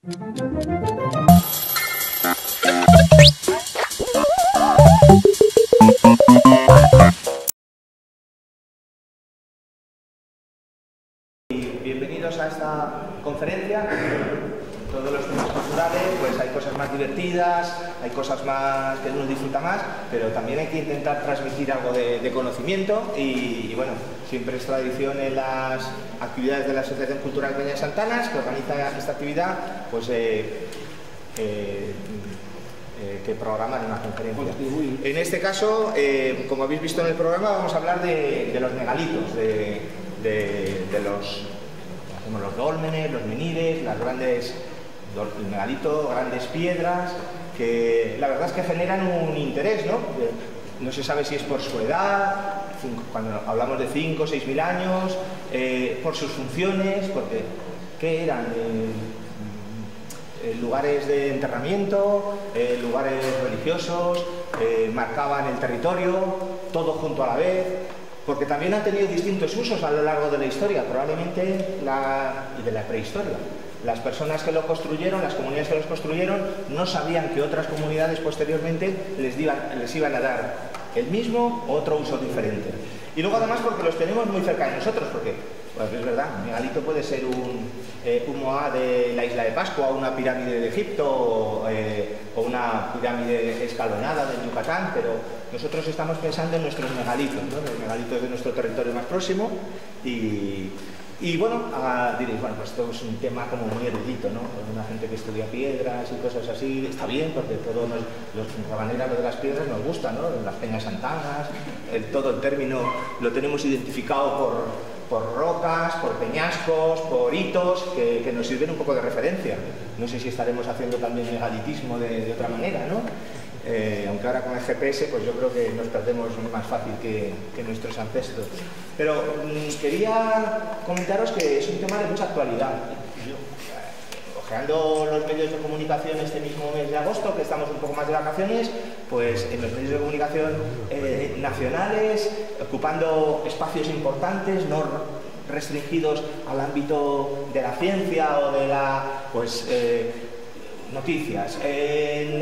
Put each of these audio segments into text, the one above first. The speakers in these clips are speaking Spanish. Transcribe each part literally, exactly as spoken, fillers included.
Bienvenidos a esta conferencia. Todos los temas culturales, pues hay cosas más divertidas, hay cosas más que uno disfruta más, pero también hay que intentar transmitir algo de, de conocimiento y, y bueno, siempre es tradición en las actividades de la Asociación Cultural Peña de Santanas, que organiza esta actividad, pues eh, eh, eh, que programan una conferencia. En este caso, eh, como habéis visto en el programa, vamos a hablar de, de los megalitos, de, de, de los, como los dólmenes, los menires, las grandes... el megalito, grandes piedras, que la verdad es que generan un interés, ¿no? No se sabe si es por su edad, cuando hablamos de cinco o seis mil años, eh, por sus funciones, porque ¿qué eran? Eh, eh, lugares de enterramiento, eh, lugares religiosos, eh, marcaban el territorio, todo junto a la vez, porque también han tenido distintos usos a lo largo de la historia, probablemente la, y de la prehistoria. Las personas que lo construyeron, las comunidades que los construyeron, no sabían que otras comunidades posteriormente les iban, les iban a dar el mismo o otro uso diferente. Y luego además porque los tenemos muy cerca de nosotros, porque, pues es verdad, un megalito puede ser un, eh, un moá de la isla de Pascua, o una pirámide de Egipto, o, eh, o una pirámide escalonada de Yucatán, pero nosotros estamos pensando en nuestros megalitos, ¿no? Los megalitos de nuestro territorio más próximo y... Y bueno, uh, diréis, bueno, pues esto es un tema como muy erudito, ¿no? Una gente que estudia piedras y cosas así, está bien, porque todo nos, los rabaneras de las piedras nos gusta, ¿no? Las peñas santanas, el, todo el término lo tenemos identificado por, por rocas, por peñascos, por hitos, que, que nos sirven un poco de referencia. No sé si estaremos haciendo también megalitismo de, de otra manera, ¿no? Eh, aunque ahora con el G P S pues yo creo que nos perdemos más fácil que, que nuestros ancestros. Pero mmm, quería comentaros que es un tema de mucha actualidad. Yo, eh, ojeando los medios de comunicación este mismo mes de agosto, que estamos un poco más de vacaciones, pues en los medios de comunicación eh, nacionales, ocupando espacios importantes, no restringidos al ámbito de la ciencia o de la... pues eh, noticias. En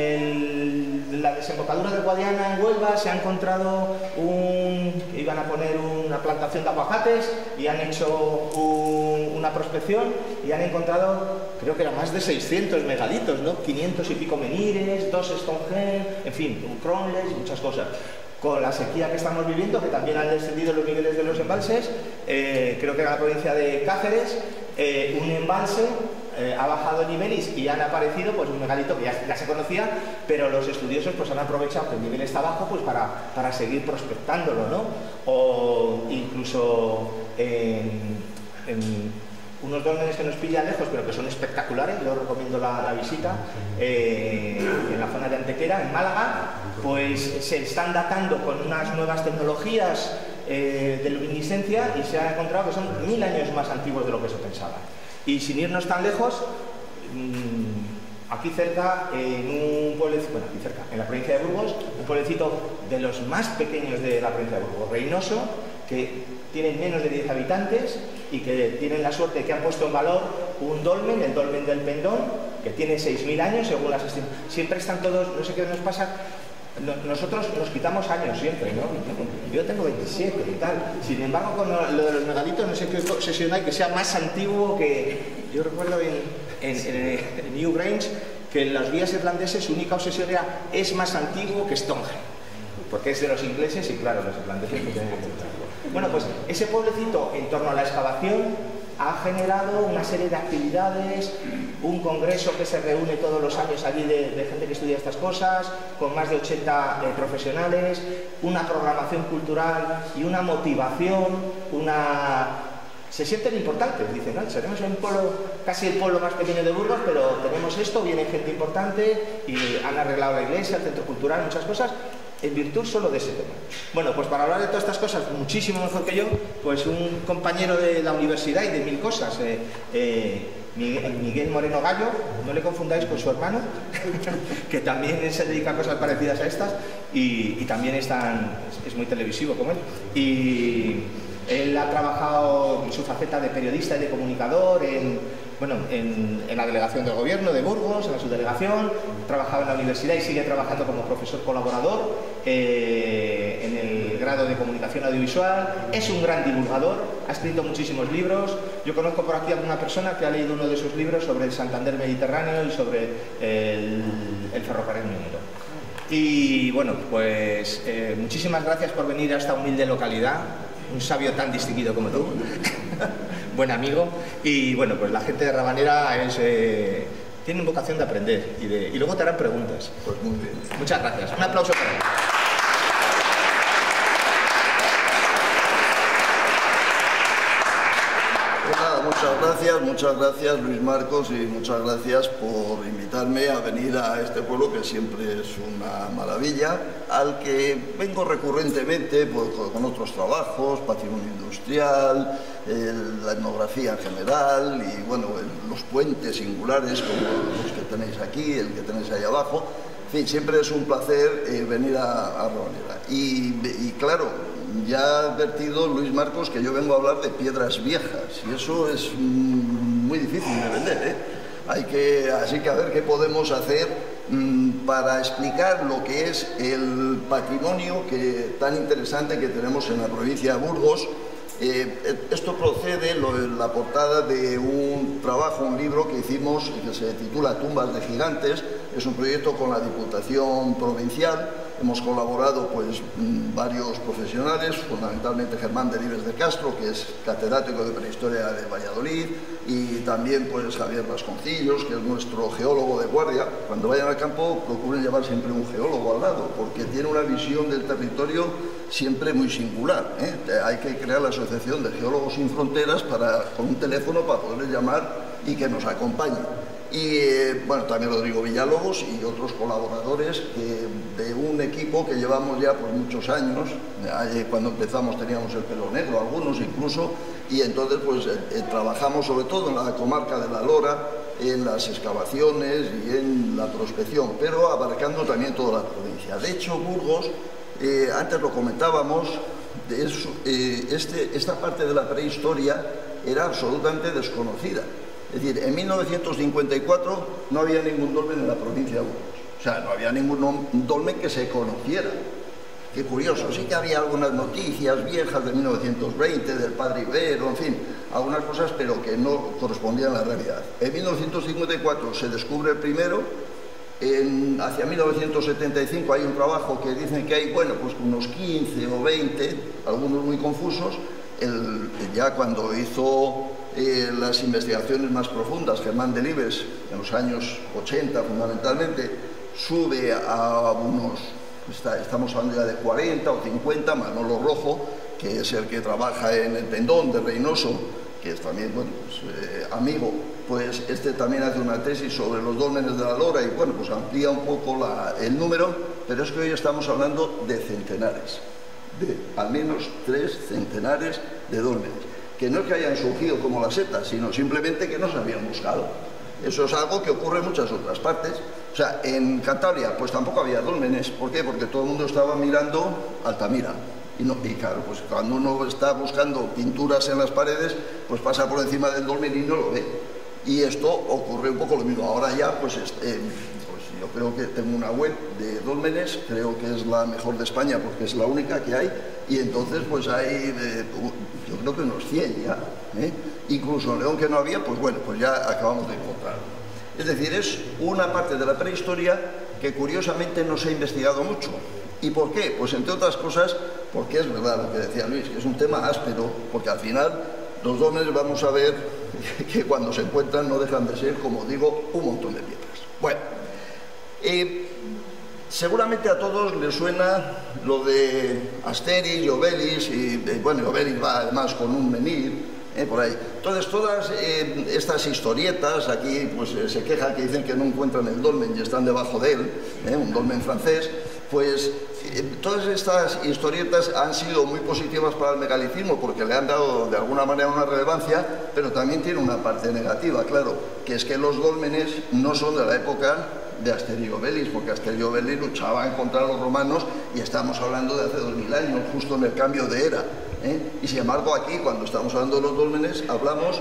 el, la desembocadura del Guadiana en Huelva se ha encontrado un... iban a poner una plantación de aguacates y han hecho un, una prospección y han encontrado, creo que eran más de seiscientos megalitos, ¿no? quinientos y pico menires, dos Stonehenge, en fin, un Cromlech, muchas cosas. Con la sequía que estamos viviendo, que también han descendido los niveles de los embalses, eh, creo que en la provincia de Cáceres, eh, un embalse Eh, ha bajado el nivel y, y han aparecido pues un megalito que ya, ya se conocía, pero los estudiosos pues han aprovechado que el nivel está bajo pues para, para seguir prospectándolo, ¿no? O incluso en, en unos dólmenes que nos pillan lejos pero que son espectaculares, yo recomiendo la, la visita, eh, en la zona de Antequera, en Málaga, pues se están datando con unas nuevas tecnologías eh, de luminiscencia y se ha encontrado que son mil años más antiguos de lo que se pensaba. Y sin irnos tan lejos, mmm, aquí cerca, en un pueblecito, bueno, aquí cerca, en la provincia de Burgos, un pueblecito de los más pequeños de la provincia de Burgos, Reynoso, que tienen menos de diez habitantes y que tienen la suerte que han puesto en valor un dolmen, el dolmen del Pendón, que tiene seis mil años según las estimaciones. Siempre están todos, no sé qué nos pasa, nosotros nos quitamos años siempre, ¿no? Yo tengo veintisiete y tal. Sin embargo, con lo de los megalitos, no sé qué obsesión hay que sea más antiguo que... Yo recuerdo en, en, en, en Newgrange que en los guías irlandeses su única obsesión era es más antiguo que Stonehenge, porque es de los ingleses y claro, los irlandeses no tienen que contarlo. Bueno, pues ese pueblecito en torno a la excavación ha generado una serie de actividades, un congreso que se reúne todos los años allí de, de gente que estudia estas cosas, con más de ochenta eh, profesionales, una programación cultural y una motivación, una... Se sienten importantes, dicen, ¿no? Seremos un pueblo, casi el pueblo más pequeño de Burgos, pero tenemos esto, viene gente importante y han arreglado la iglesia, el centro cultural, muchas cosas, en virtud solo de ese tema. Bueno, pues para hablar de todas estas cosas muchísimo mejor que yo, pues un compañero de la universidad y de mil cosas, eh, eh, Miguel Moreno Gallo, no le confundáis con su hermano, que también se dedica a cosas parecidas a estas y, y también están, es, es muy televisivo como él. Y él ha trabajado en su faceta de periodista y de comunicador en, bueno, en, en la delegación del gobierno de Burgos, en la subdelegación, trabajaba en la universidad y sigue trabajando como profesor colaborador eh, en el grado de comunicación audiovisual. Es un gran divulgador, ha escrito muchísimos libros. Yo conozco por aquí a alguna persona que ha leído uno de sus libros sobre el Santander Mediterráneo y sobre el, el ferrocarril minero. Y bueno, pues eh, muchísimas gracias por venir a esta humilde localidad, un sabio tan distinguido como tú, buen amigo. Y bueno, pues la gente de Rabanera es, eh, tiene vocación de aprender y, de, y luego te harán preguntas. Pues muy bien. Muchas gracias. Un aplauso para él. Muchas gracias, muchas gracias Luis Marcos, y muchas gracias por invitarme a venir a este pueblo que siempre es una maravilla, al que vengo recurrentemente pues, con otros trabajos, patrimonio industrial, el, la etnografía en general y bueno, el, los puentes singulares como los que tenéis aquí, el que tenéis ahí abajo. En fin, siempre es un placer eh, venir a, a Rabanera. Y, y claro, ya ha advertido Luis Marcos que yo vengo a hablar de piedras viejas y eso es mm, muy difícil de vender, ¿eh? Hay que, así que a ver qué podemos hacer mm, para explicar lo que es el patrimonio que, tan interesante que tenemos en la provincia de Burgos. Eh, esto procede, lo, la portada de un trabajo, un libro que hicimos que se titula Tumbas de Gigantes. Es un proyecto con la Diputación Provincial. Hemos colaborado pues varios profesionales, fundamentalmente Germán Delibes de Castro, que es catedrático de prehistoria de Valladolid, y también pues Javier Vasconcillos, que es nuestro geólogo de guardia. Cuando vayan al campo procuren llevar siempre un geólogo al lado, porque tiene una visión del territorio siempre muy singular, ¿eh? Hay que crear la Asociación de Geólogos Sin Fronteras para, con un teléfono para poderle llamar y que nos acompañe. Y eh, bueno, también Rodrigo Villalobos y otros colaboradores que, de un equipo que llevamos ya por muchos años. Cuando empezamos teníamos el pelo negro, algunos incluso, y entonces pues eh, eh, trabajamos sobre todo en la comarca de La Lora, en las excavaciones y en la prospección, pero abarcando también toda la provincia. De hecho, Burgos, eh, antes lo comentábamos, es, eh, este, esta parte de la prehistoria era absolutamente desconocida. Es decir, en mil novecientos cincuenta y cuatro no había ningún dolmen en la provincia de Burgos. O sea, no había ningún dolmen que se conociera. Qué curioso, sí que había algunas noticias viejas de mil novecientos veinte, del Padre Ibero, en fin, algunas cosas, pero que no correspondían a la realidad. En mil novecientos cincuenta y cuatro se descubre el primero. En, hacia mil novecientos setenta y cinco hay un trabajo que dicen que hay, bueno, pues unos quince o veinte, algunos muy confusos. El, ya cuando hizo eh, las investigaciones más profundas, Germán Delibes, en los años ochenta fundamentalmente, sube a unos, está, estamos hablando ya de cuarenta o cincuenta, Manolo Rojo, que es el que trabaja en el Pendón de Reynoso, que es también, bueno, pues, eh, amigo, pues este también hace una tesis sobre los dólmenes de La Lora y bueno, pues amplía un poco la, el número, pero es que hoy estamos hablando de centenares, de al menos tres centenares de dólmenes, que no es que hayan surgido como las setas, sino simplemente que no se habían buscado. Eso es algo que ocurre en muchas otras partes. O sea, en Cantabria pues tampoco había dólmenes. ¿Por qué? Porque todo el mundo estaba mirando Altamira. Y, no, y claro, pues cuando uno está buscando pinturas en las paredes, pues pasa por encima del dolmen y no lo ve. Y esto ocurre un poco lo mismo. Ahora ya, pues, eh, pues yo creo que tengo una web de dólmenes, creo que es la mejor de España porque es la única que hay, y entonces pues hay, eh, yo creo que unos cien ya, ¿eh? Incluso en León, que no había, pues bueno, pues ya acabamos de encontrarlo. Es decir, es una parte de la prehistoria que curiosamente no se ha investigado mucho. ¿Y por qué? Pues entre otras cosas, porque es verdad lo que decía Luis, que es un tema áspero, porque al final los dólmenes vamos a ver que cuando se encuentran no dejan de ser, como digo, un montón de piedras. Bueno, eh, seguramente a todos les suena lo de Asterix y Obelix, y eh, bueno, Obelix va además con un menhir, Eh, por ahí. Entonces, todas eh, estas historietas, aquí pues eh, se quejan que dicen que no encuentran el dolmen y están debajo de él, eh, un dolmen francés, pues eh, todas estas historietas han sido muy positivas para el megalicismo porque le han dado de alguna manera una relevancia, pero también tiene una parte negativa, claro, que es que los dólmenes no son de la época de Asterix y Obelix, porque Asterix y Obelix luchaban contra los romanos y estamos hablando de hace dos mil años, justo en el cambio de era. ¿Eh? Y sin embargo aquí, cuando estamos hablando de los dólmenes, hablamos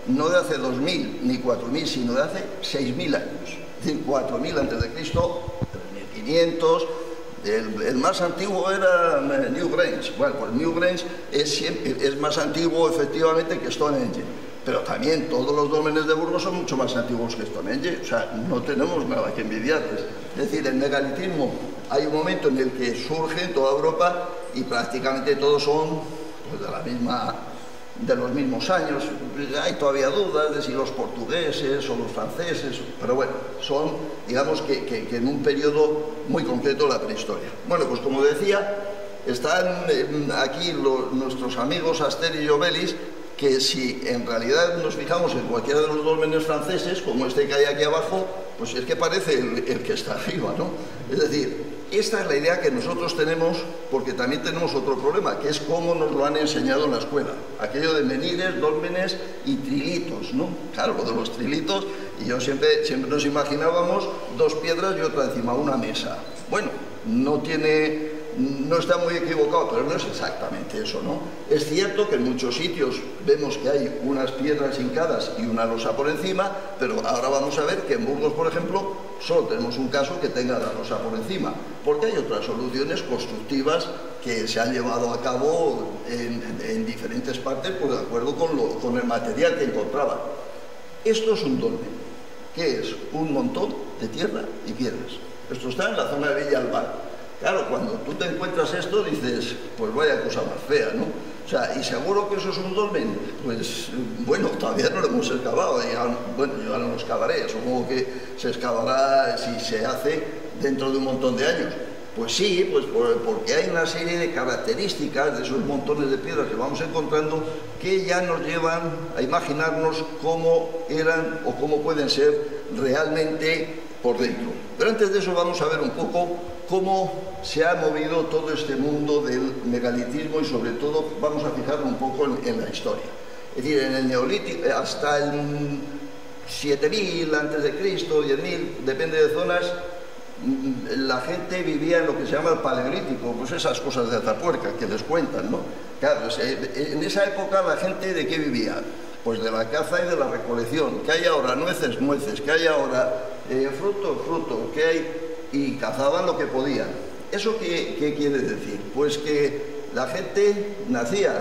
no de hace dos mil ni cuatro mil, sino de hace seis mil años. Es decir, cuatro mil antes de Cristo, tres mil quinientos. El, el más antiguo era Newgrange. Bueno, pues Newgrange es, es más antiguo efectivamente que Stonehenge, pero también todos los dólmenes de Burgos son mucho más antiguos que Stonehenge, o sea, no tenemos nada que envidiarles. Es decir, el megalitismo, hay un momento en el que surge en toda Europa y prácticamente todos son pues, de la misma, de los mismos años. Hay todavía dudas de si los portugueses o los franceses, pero bueno, son, digamos que, que, que en un periodo muy concreto la prehistoria. Bueno, pues como decía, están aquí los, nuestros amigos Asterix y Obelix, que si en realidad nos fijamos en cualquiera de los dólmenes franceses, como este que hay aquí abajo, pues es que parece el, el que está arriba, ¿no? Es decir, esta es la idea que nosotros tenemos, porque también tenemos otro problema, que es cómo nos lo han enseñado en la escuela. Aquello de menires, dólmenes y trilitos, ¿no? Claro, lo de los trilitos, y yo siempre, siempre nos imaginábamos dos piedras y otra encima, una mesa. Bueno, no tiene... No está muy equivocado, pero no es exactamente eso, ¿no? Es cierto que en muchos sitios vemos que hay unas piedras hincadas y una losa por encima, pero ahora vamos a ver que en Burgos, por ejemplo, solo tenemos un caso que tenga la losa por encima, porque hay otras soluciones constructivas que se han llevado a cabo en, en, en diferentes partes, pues de acuerdo con, lo, con el material que encontraban. Esto es un dolmen, que es un montón de tierra y piedras. Esto está en la zona de Villalbar. Claro, cuando tú te encuentras esto, dices, pues vaya cosa más fea, ¿no? O sea, ¿y seguro que eso es un dolmen? Pues, bueno, todavía no lo hemos excavado, ya, bueno, yo ahora no lo excavaré, supongo que se excavará si se hace dentro de un montón de años. Pues sí, pues porque hay una serie de características de esos montones de piedras que vamos encontrando que ya nos llevan a imaginarnos cómo eran o cómo pueden ser realmente por dentro. Pero antes de eso vamos a ver un poco cómo se ha movido todo este mundo del megalitismo y sobre todo vamos a fijarnos un poco en, en la historia. Es decir, en el Neolítico, hasta el siete mil antes de Cristo, diez mil, depende de zonas, la gente vivía en lo que se llama el Paleolítico, pues esas cosas de Atapuerca que les cuentan, ¿no? Claro, en esa época la gente ¿de qué vivía? Pues de la caza y de la recolección. ¿Qué hay ahora? Nueces, nueces. ¿Qué hay ahora? Eh, fruto, fruto. ¿Qué hay? Y cazaban lo que podían. ¿Eso qué, qué quiere decir? Pues que la gente nacía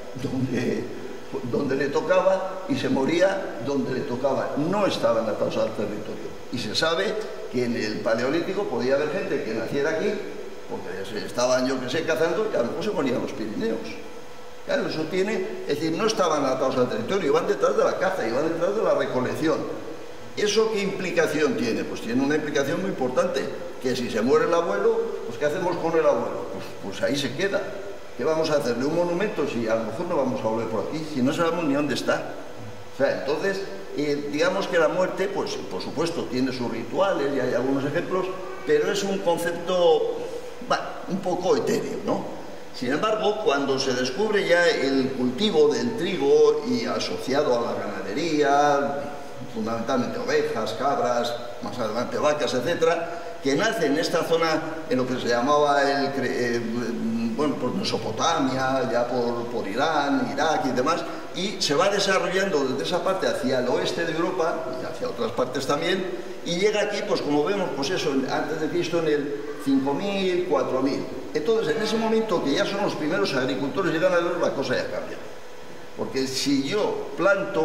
donde, donde le tocaba y se moría donde le tocaba. No estaban atados al territorio. Y se sabe que en el Paleolítico podía haber gente que naciera aquí, porque estaban, yo que sé, cazando, y a lo mejor se morían los Pirineos. Claro, eso tiene, es decir, no estaban atados al territorio, iban detrás de la caza, iban detrás de la recolección. ¿Eso qué implicación tiene? Pues tiene una implicación muy importante, que si se muere el abuelo, pues ¿qué hacemos con el abuelo? Pues, pues ahí se queda. ¿Qué vamos a hacerle? ¿Un monumento? Si a lo mejor no vamos a volver por aquí, si no sabemos ni dónde está. O sea, entonces, eh, digamos que la muerte, pues por supuesto, tiene sus rituales y hay algunos ejemplos, pero es un concepto, bueno, un poco etéreo, ¿no? Sin embargo, cuando se descubre ya el cultivo del trigo y asociado a la ganadería, fundamentalmente ovejas, cabras, más adelante vacas, etcétera, que nace en esta zona, en lo que se llamaba el, eh, bueno, pues Mesopotamia, ya por, por Irán, Irak y demás, y se va desarrollando desde esa parte hacia el oeste de Europa y hacia otras partes también, y llega aquí, pues como vemos, pues eso, antes de Cristo en el cinco mil, cuatro mil. Entonces, en ese momento que ya son los primeros agricultores, llegan a ver la cosa ya cambia. Porque si yo planto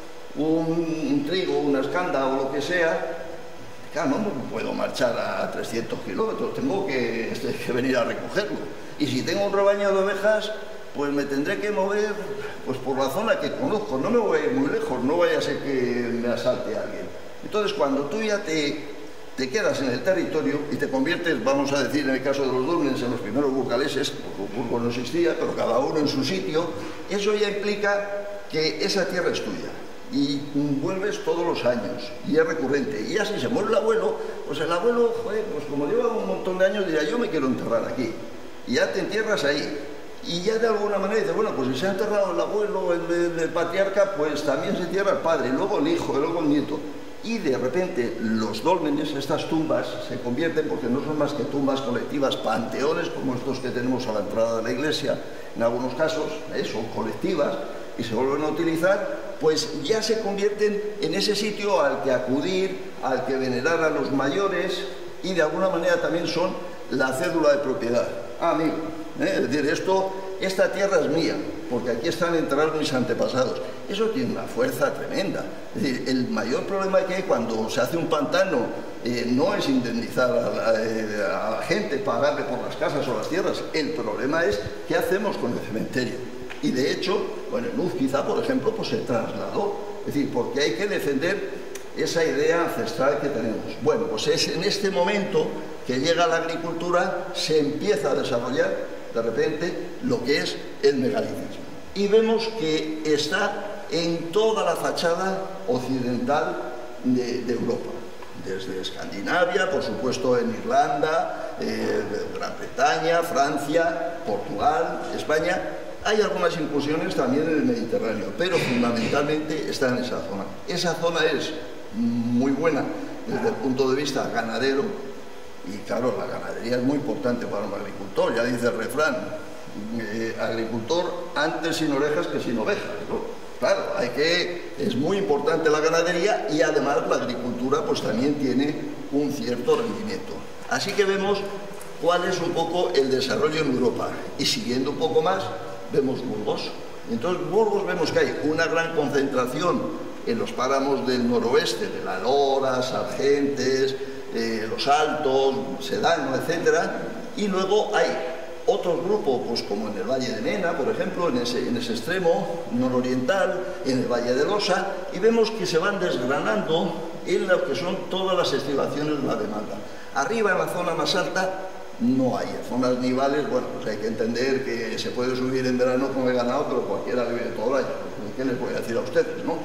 un, un trigo, una escanda o lo que sea, claro, no puedo marchar a trescientos kilómetros, tengo que, que venir a recogerlo. Y si tengo un rebaño de ovejas, pues me tendré que mover pues, por la zona que conozco, no me voy a ir muy lejos, no vaya a ser que me asalte alguien. Entonces, cuando tú ya te... te quedas en el territorio y te conviertes, vamos a decir, en el caso de los dólmenes, en los primeros burgaleses, porque Burgos no existía, pero cada uno en su sitio, eso ya implica que esa tierra es tuya y vuelves todos los años y es recurrente. Y así se muere el abuelo, pues el abuelo, joder, pues como lleva un montón de años, dirá, yo me quiero enterrar aquí. Y ya te entierras ahí. Y ya de alguna manera dices, bueno, pues si se ha enterrado el abuelo, el, el, el patriarca, pues también se entierra el padre, luego el hijo, luego el nieto. Y de repente los dólmenes, estas tumbas, se convierten, porque no son más que tumbas colectivas, panteones como estos que tenemos a la entrada de la iglesia, en algunos casos, eh, son colectivas, y se vuelven a utilizar pues ya se convierten en ese sitio al que acudir, al que venerar a los mayores, y de alguna manera también son la cédula de propiedad. Ah, amigo, ¿eh? Es decir, esto, esta tierra es mía, porque aquí están enterrados mis antepasados. Eso tiene una fuerza tremenda. Es decir, el mayor problema que hay cuando se hace un pantano eh, no es indemnizar a la, eh, a la gente, pagarle por las casas o las tierras. El problema es qué hacemos con el cementerio. Y de hecho, bueno, en Luz quizá, por ejemplo, pues se trasladó. Es decir, porque hay que defender esa idea ancestral que tenemos. Bueno, pues es en este momento que llega la agricultura, se empieza a desarrollar de repente lo que es el megalitismo. Y vemos que está en toda la fachada occidental de, de Europa, desde Escandinavia, por supuesto en Irlanda, eh, Gran Bretaña, Francia, Portugal, España. Hay algunas incursiones también en el Mediterráneo, pero fundamentalmente está en esa zona. Esa zona es muy buena desde el punto de vista ganadero, y claro, la ganadería es muy importante para un agricultor. Ya dice el refrán, eh, agricultor antes sin orejas que sin ovejas, ¿no? Claro, hay que, es muy importante la ganadería, y además la agricultura pues también tiene un cierto rendimiento. Así que vemos cuál es un poco el desarrollo en Europa, y siguiendo un poco más vemos Burgos. Entonces Burgos vemos que hay una gran concentración en los páramos del noroeste, de la Lora, Sargentes, eh, Los Altos, Sedano, etcétera, y luego hay otros grupos, pues como en el Valle de Mena, por ejemplo, en ese, en ese extremo nororiental, en el Valle de Losa, y vemos que se van desgranando en lo que son todas las estribaciones de la demanda. Arriba, en la zona más alta, no hay. En zonas nivales, bueno, pues hay que entender que se puede subir en verano con el ganado, pero cualquiera vive todo el año. ¿Qué les voy a decir a ustedes, no?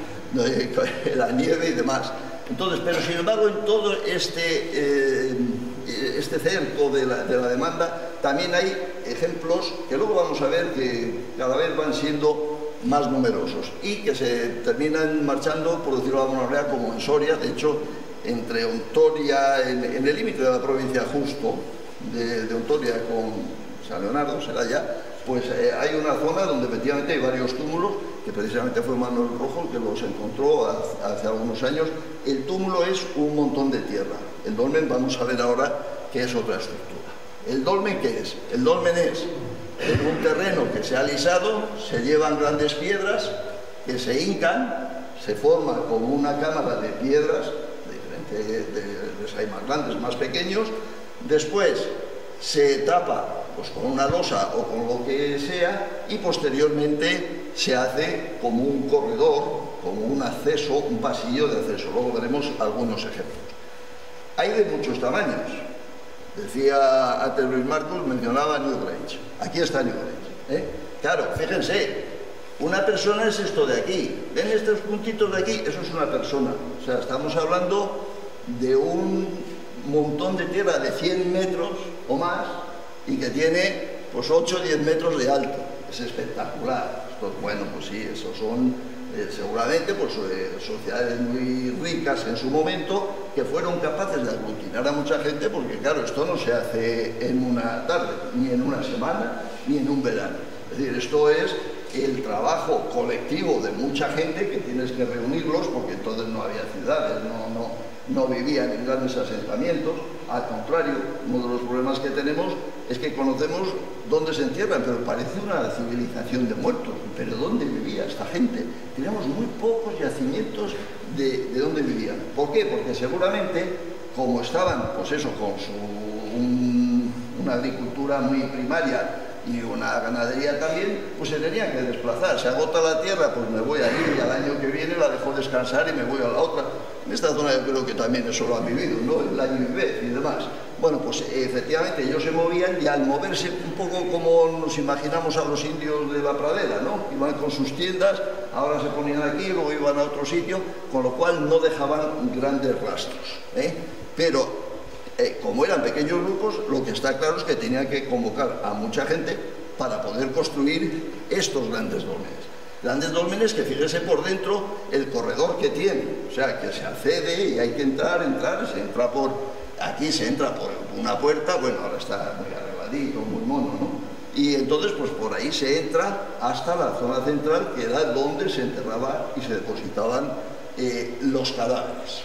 La nieve y demás. Entonces, pero sin embargo, en todo este, eh, este cerco de la, de la demanda, también hay ejemplos que luego vamos a ver que cada vez van siendo más numerosos y que se terminan marchando, por decirlo de alguna manera, como en Soria. De hecho, entre Ontoria, en, en el límite de la provincia justo de, de Ontoria con San Leonardo, será ya, pues eh, hay una zona donde efectivamente hay varios túmulos, que precisamente fue Manuel Rojo el que los encontró hace, hace algunos años. El túmulo es un montón de tierra. El dolmen, vamos a ver ahora que es otra estructura. ¿El dolmen qué es? El dolmen es en un terreno que se ha alisado, se llevan grandes piedras que se hincan, se forma como una cámara de piedras, de diferentes, de, de, hay más grandes, más pequeños, después se tapa pues con una losa o con lo que sea, y posteriormente se hace como un corredor, como un acceso, un pasillo de acceso. Luego veremos algunos ejemplos. Hay de muchos tamaños. Decía antes Luis Marcos, mencionaba Newgrange. Aquí está Newgrange, ¿eh? Claro, fíjense, una persona es esto de aquí. ¿Ven estos puntitos de aquí? Eso es una persona. O sea, estamos hablando de un montón de tierra de cien metros o más, y que tiene pues ocho o diez metros de alto. Es espectacular. Esto, bueno, pues sí, esos son eh, seguramente pues, eh, sociedades muy ricas en su momento, que fueron capaces de aglutinar a mucha gente, porque claro, esto no se hace en una tarde, ni en una semana, ni en un verano. Es decir, esto es el trabajo colectivo de mucha gente, que tienes que reunirlos, porque entonces no había ciudades, no, no, no vivían en grandes asentamientos. Al contrario, uno de los problemas que tenemos es que conocemos dónde se entierran, pero parece una civilización de muertos. ¿Pero dónde vivía esta gente? Tenemos muy pocos yacimientos de, de dónde vivían. ¿Por qué? Porque seguramente, como estaban, pues eso, con su, un, una agricultura muy primaria y una ganadería también, pues se tenían que desplazar. Se agota la tierra, pues me voy allí, y al año que viene la dejo descansar y me voy a la otra. En esta zona yo creo que también eso lo han vivido, ¿no? El año y vez y demás. Bueno, pues efectivamente ellos se movían, y al moverse un poco como nos imaginamos a los indios de la pradera, ¿no? Iban con sus tiendas, ahora se ponían aquí, luego iban a otro sitio, con lo cual no dejaban grandes rastros, ¿eh? Pero Eh, como eran pequeños grupos, lo que está claro es que tenían que convocar a mucha gente para poder construir estos grandes dólmenes. Grandes dólmenes que, fíjese por dentro el corredor que tiene, o sea, que se accede y hay que entrar, entrar, se entra por aquí, se entra por una puerta, bueno, ahora está muy arregladito, muy mono, ¿no? Y entonces, pues por ahí se entra hasta la zona central, que era donde se enterraba y se depositaban eh, los cadáveres.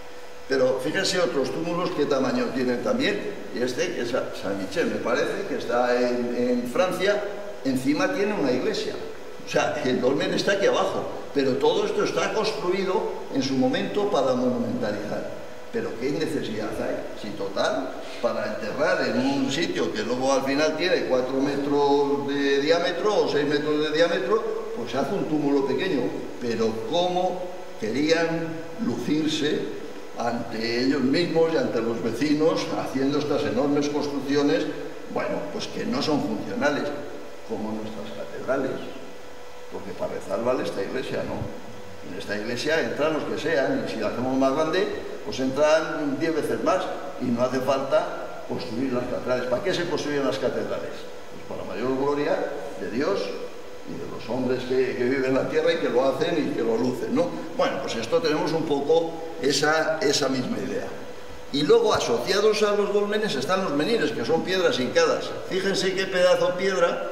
Pero fíjense otros túmulos qué tamaño tienen también. Este, que es San Michel, me parece, que está en, en Francia, encima tiene una iglesia. O sea, el dolmen está aquí abajo, pero todo esto está construido en su momento para monumentalizar. Pero ¿qué necesidad hay? Si total, para enterrar en un sitio que luego al final tiene cuatro metros de diámetro o seis metros de diámetro, pues se hace un túmulo pequeño. Pero ¿cómo querían lucirse ante ellos mismos y ante los vecinos haciendo estas enormes construcciones, bueno, pues que no son funcionales, como nuestras catedrales? Porque para rezar vale esta iglesia, ¿no? En esta iglesia entran los que sean, y si la hacemos más grande, pues entran diez veces más, y no hace falta construir las catedrales. ¿Para qué se construyen las catedrales? Pues para la mayor gloria de Dios y de los hombres que, que viven en la tierra y que lo hacen y que lo lucen, ¿no? Bueno, pues esto tenemos un poco esa, esa misma idea. Y luego, asociados a los dolmenes, están los menires, que son piedras hincadas. Fíjense qué pedazo de piedra,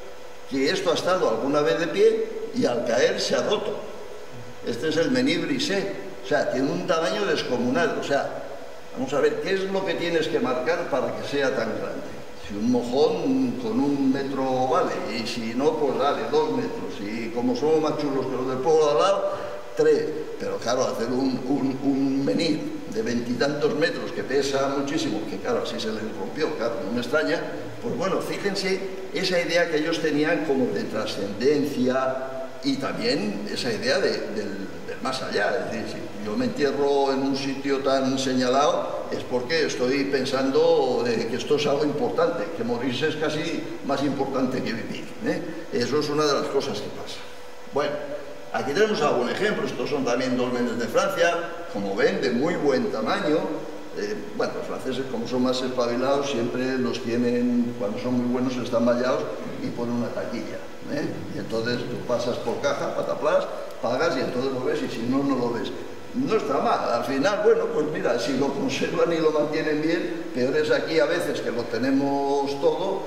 que esto ha estado alguna vez de pie y al caer se ha roto. Este es el menhir brisé, o sea, tiene un tamaño descomunal. O sea, vamos a ver, ¿qué es lo que tienes que marcar para que sea tan grande? Si un mojón con un metro vale, y si no, pues dale, dos metros, y como somos más chulos que los del pueblo de al lado, tres. Pero claro, hacer un, un, un menhir de veintitantos metros que pesa muchísimo, que claro, así se les rompió, claro, no me extraña. Pues bueno, fíjense esa idea que ellos tenían como de trascendencia, y también esa idea de, del, del más allá. Es decir, si yo me entierro en un sitio tan señalado, es porque estoy pensando de que esto es algo importante, que morirse es casi más importante que vivir, ¿eh? Eso es una de las cosas que pasa. Bueno, aquí tenemos algún ejemplo. Estos son también dolmenes de Francia, como ven, de muy buen tamaño. Eh, bueno, los franceses, como son más espabilados, siempre los tienen, cuando son muy buenos, están vallados y ponen una taquilla, ¿eh? Y entonces tú pasas por caja, pataplas, pagas y entonces lo ves, y si no, no lo ves. No está mal, al final, bueno, pues mira, si lo conservan y lo mantienen bien, peor es aquí a veces que lo tenemos todo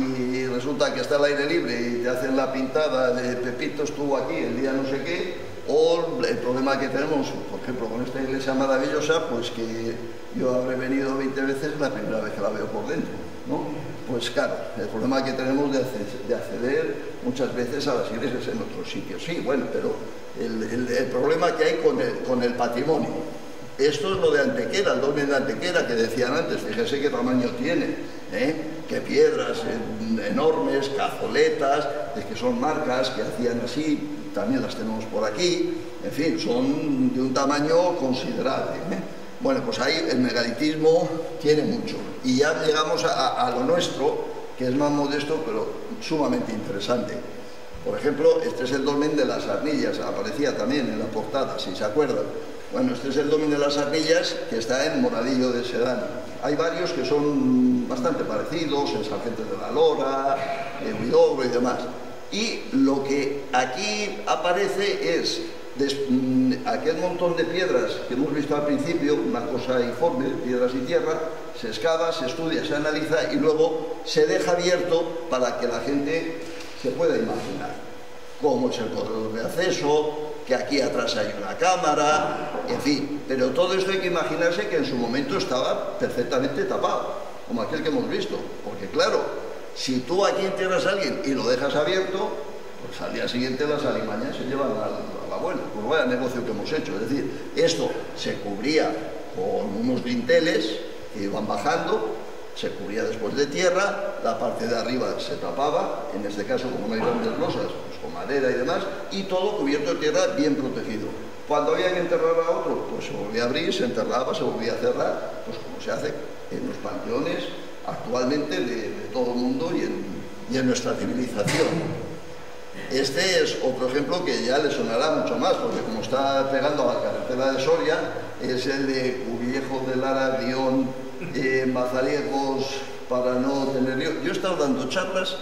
y resulta que está al aire libre y te hacen la pintada de Pepito estuvo aquí el día no sé qué. O el problema que tenemos, por ejemplo, con esta iglesia maravillosa, pues que yo habré venido veinte veces, la primera vez que la veo por dentro, ¿no? Pues claro, el problema que tenemos de acceder, de acceder muchas veces a las iglesias en otros sitios. Sí, bueno, pero el, el, el problema que hay con el, con el patrimonio. Esto es lo de Antequera, el dolmen de Antequera que decían antes, fíjense qué tamaño tiene, ¿eh? Qué piedras enormes, cazoletas, es que son marcas que hacían así, también las tenemos por aquí, en fin, son de un tamaño considerable, ¿eh? Bueno, pues ahí el megalitismo tiene mucho. Y ya llegamos a, a lo nuestro, que es más modesto, pero sumamente interesante. Por ejemplo, este es el dolmen de las Arnillas, aparecía también en la portada, si se acuerdan. Bueno, este es el dolmen de las Arnillas, que está en Moradillo de Sedán. Hay varios que son bastante parecidos, en Sargentes de la Lora, en Huidobro y demás. Y lo que aquí aparece es des, aquel montón de piedras que hemos visto al principio, una cosa informe, piedras y tierra, se excava, se estudia, se analiza y luego se deja abierto para que la gente se pueda imaginar cómo es el corredor de acceso, que aquí atrás hay una cámara, en fin. Pero todo esto hay que imaginarse que en su momento estaba perfectamente tapado, como aquel que hemos visto, porque claro, si tú aquí entierras a alguien y lo dejas abierto, pues al día siguiente las alimañas se llevan a la abuela. Pues vaya negocio que hemos hecho. Es decir, esto se cubría con unos dinteles que iban bajando, se cubría después de tierra, la parte de arriba se tapaba, en este caso como no hay grandes losas, pues con madera y demás, y todo cubierto de tierra bien protegido. Cuando había que enterrar a otro, pues se volvía a abrir, se enterraba, se volvía a cerrar, pues como se hace en los panteones actualmente de, de todo el mundo y en, y en nuestra civilización. Este es otro ejemplo que ya le sonará mucho más, porque como está pegando a la carretera de Soria, es el de Cubillejo de Lara, guión, eh, Mazariegos, para no tener lío. Yo he estado dando charlas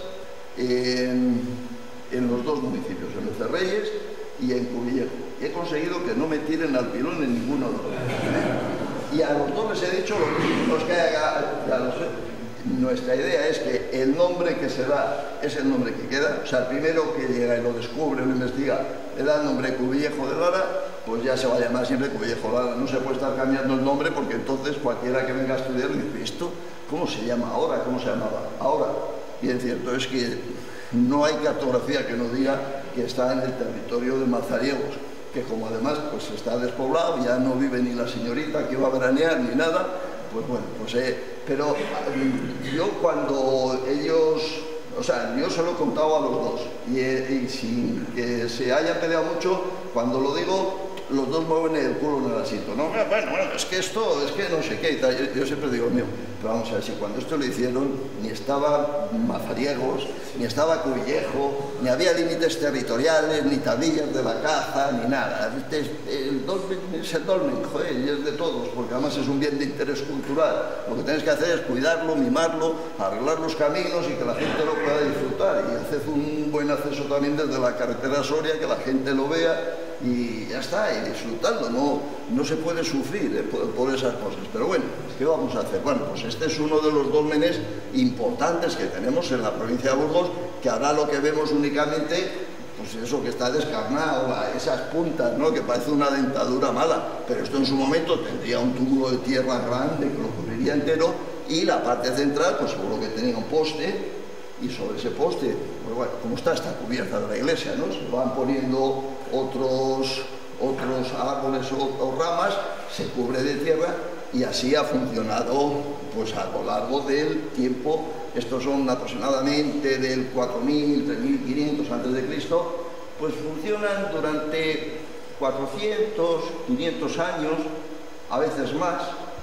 en, en los dos municipios, en Becerreyes y en Cubillejo. He conseguido que no me tiren al pilón en ninguno de los dos. Y a los dos les he dicho lo mismo, no es que haya, ya lo sé, nuestra idea es que el nombre que se da es el nombre que queda, o sea, el primero que llega y lo descubre, lo investiga, le da el nombre Cubillejo de Lara, pues ya se va a llamar siempre Cubillejo Lara. No se puede estar cambiando el nombre porque entonces cualquiera que venga a estudiar dice, ¿esto cómo se llama ahora? ¿Cómo se llamaba ahora? Y es cierto, es que no hay cartografía que nos diga que está en el territorio de Mazariegos, que como además pues está despoblado, ya no vive ni la señorita que iba a veranear ni nada, pues bueno, pues eh, pero yo cuando ellos, o sea, yo se lo he contado a los dos y, y sin que se hayan peleado mucho, cuando lo digo, los dos mueven el culo en el asiento, ¿no? Bueno, bueno, es que esto, es que no sé qué, yo, yo siempre digo, mío, pero vamos a ver, si cuando esto lo hicieron, ni estaba Mazariegos, ni estaba Cubillejo, ni había límites territoriales, ni tablillas de la caza, ni nada. El dolmen es el dolmen, joder, y es de todos, porque además es un bien de interés cultural. Lo que tenéis que hacer es cuidarlo, mimarlo, arreglar los caminos y que la gente lo pueda disfrutar. Y haced un buen acceso también desde la carretera Soria, que la gente lo vea, y ya está, y disfrutando, no, no se puede sufrir eh, por, por esas cosas, pero bueno, ¿qué vamos a hacer? Bueno, pues este es uno de los dólmenes importantes que tenemos en la provincia de Burgos, que ahora lo que vemos únicamente, pues eso que está descarnado, esas puntas, ¿no?, que parece una dentadura mala, pero esto en su momento tendría un túmulo de tierra grande que lo cubriría entero, y la parte central, pues seguro que tenía un poste, y sobre ese poste, pues bueno, como está, está cubierta de la iglesia, ¿no?, se van poniendo otros, otros árboles o, o ramas, se cubre de tierra y así ha funcionado pues a lo largo del tiempo. Estos son aproximadamente del cuatro mil, tres mil quinientos antes de Cristo, pues funcionan durante cuatrocientos, quinientos años, a veces más.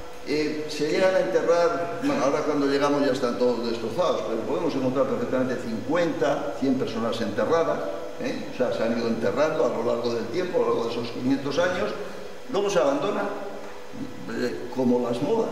Eh, se llegan a enterrar, bueno, ahora cuando llegamos ya están todos destrozados, pero podemos encontrar perfectamente cincuenta, cien personas enterradas, ¿eh? O sea, se han ido enterrando a lo largo del tiempo, a lo largo de esos quinientos años, luego se abandona, eh, como las modas.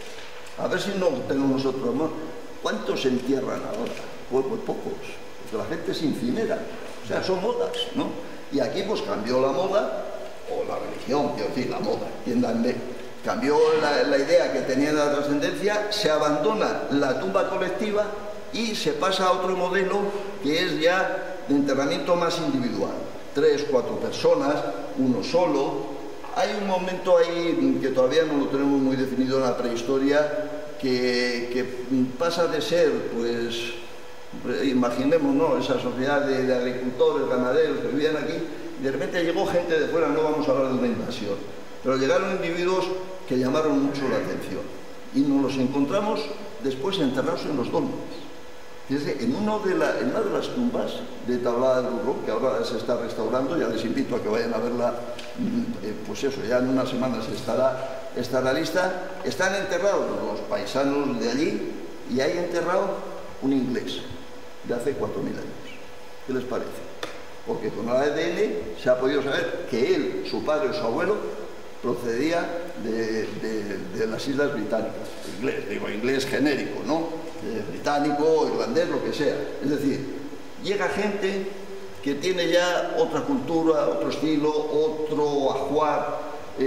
A ver si no tenemos nosotros más. ¿Cuántos se entierran ahora? Pues muy pocos, porque la gente se incinera, o sea, son modas, ¿no? Y aquí pues cambió la moda, o la religión, quiero decir, la moda, entiéndanme. Cambió la, la idea que tenía de la trascendencia, se abandona la tumba colectiva y se pasa a otro modelo que es ya de enterramiento más individual. Tres, cuatro personas, uno solo. Hay un momento ahí que todavía no lo tenemos muy definido en la prehistoria, que, que pasa de ser, pues, imaginemos, ¿no?, esa sociedad de, de agricultores, ganaderos que vivían aquí, y de repente llegó gente de fuera, no vamos a hablar de una invasión, pero llegaron individuos que llamaron mucho la atención y nos los encontramos después enterrados en los dólmenes. Fíjense, en, uno de la, en una de las tumbas de Tablada del Burro, que ahora se está restaurando, ya les invito a que vayan a verla, eh, pues eso, ya en unas semanas estará, estará lista, están enterrados los paisanos de allí y hay enterrado un inglés de hace cuatro mil años. ¿Qué les parece? Porque con el A D N se ha podido saber que él, su padre o su abuelo procedía de, de, de las Islas Británicas, inglés, digo inglés genérico, ¿no? Eh, británico, irlandés, lo que sea. Es decir, llega gente que tiene ya otra cultura, otro estilo, otro ajuar,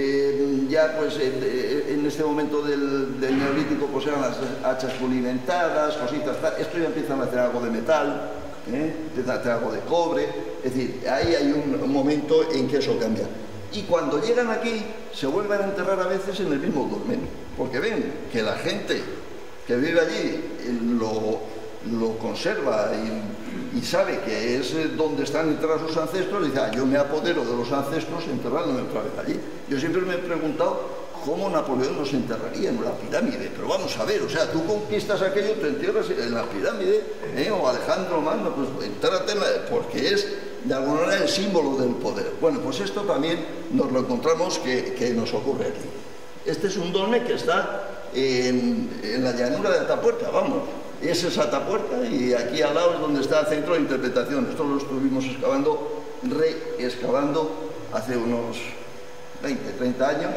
eh, ya pues en, en este momento del, del neolítico pues eran las hachas pulimentadas, cositas tal. Esto ya empiezan a hacer algo de metal, ¿eh? Empiezan a hacer algo de cobre, es decir, ahí hay un, un momento en que eso cambia. Y cuando llegan aquí, se vuelven a enterrar a veces en el mismo dolmen, porque ven que la gente que vive allí lo, lo conserva y, y sabe que es donde están enterrados sus ancestros, y dice, ah, yo me apodero de los ancestros enterrándome otra vez allí. Yo siempre me he preguntado cómo Napoleón nos enterraría en la pirámide, pero vamos a ver, o sea, tú conquistas aquello, te entierras en la pirámide, ¿eh? O Alejandro Magno, pues entérrate en la, porque es de alguna manera el símbolo del poder. Bueno, pues esto también nos lo encontramos que, que nos ocurre aquí. Este es un dolmen que está en, en la llanura de Atapuerca, vamos, esa es Atapuerca y aquí al lado es donde está el centro de interpretación. Esto lo estuvimos excavando, re-excavando hace unos veinte, treinta años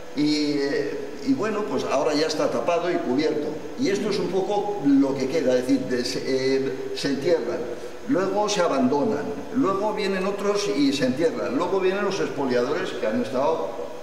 y, y bueno, pues ahora ya está tapado y cubierto. Y esto es un poco lo que queda, es decir, de, eh, se entierran. Luego se abandonan, luego vienen otros y se entierran, luego vienen los expoliadores que han estado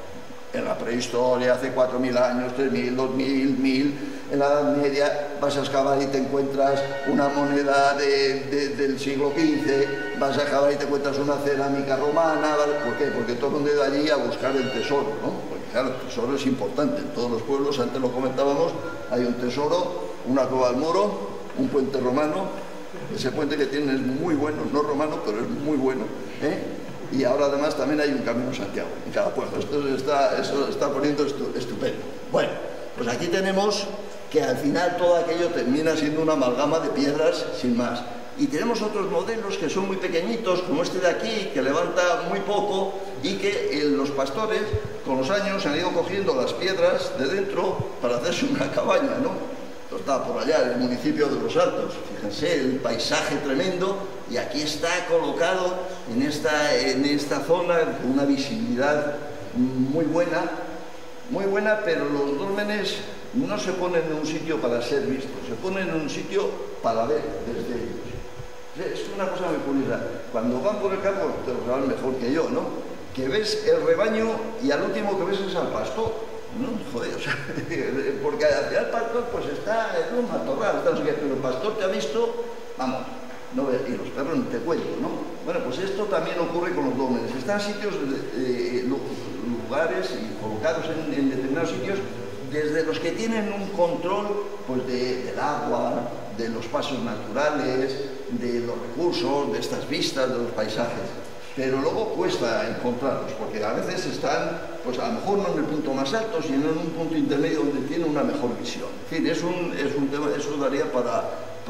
En la prehistoria, hace cuatro mil años, tres mil, dos mil, mil, en la Edad Media vas a excavar y te encuentras una moneda de, de, del siglo quince, vas a excavar y te encuentras una cerámica romana, ¿vale? ¿Por qué? Porque todo el mundo iba allí a buscar el tesoro, ¿no? Porque claro, el tesoro es importante, en todos los pueblos, antes lo comentábamos, hay un tesoro, una cueva al moro, un puente romano, ese puente que tienen es muy bueno, no romano, pero es muy bueno, ¿eh? Y ahora además también hay un camino Santiago en cada pueblo. Esto se está, eso está poniendo estu estupendo. Bueno, pues aquí tenemos que al final todo aquello termina siendo una amalgama de piedras sin más. Y tenemos otros modelos que son muy pequeñitos, como este de aquí, que levanta muy poco y que eh, los pastores con los años han ido cogiendo las piedras de dentro para hacerse una cabaña, ¿no? Esto está por allá, en el municipio de Los Altos. Fíjense, el paisaje tremendo, y aquí está colocado en esta, en esta zona con una visibilidad muy buena, muy buena, pero los dólmenes no se ponen en un sitio para ser vistos, se ponen en un sitio para ver desde ellos. Es una cosa muy curiosa. Cuando van por el campo, te lo saben mejor que yo, ¿no? Que ves el rebaño y al último que ves es al pastor. No, joder, o sea, porque al final el pastor pues está en un matorral, está no sé qué, pero el pastor te ha visto, vamos, no, y los perros no te cuento, ¿no? Bueno, pues esto también ocurre con los dólmenes. Están sitios, eh, lugares y colocados en, en determinados sitios desde los que tienen un control pues, de, del agua, de los pasos naturales, de los recursos, de estas vistas, de los paisajes. Pero luego cuesta encontrarlos, porque a veces están, pues a lo mejor no en el punto más alto, sino en un punto intermedio donde tiene una mejor visión. En fin, es un, es un tema, eso daría para,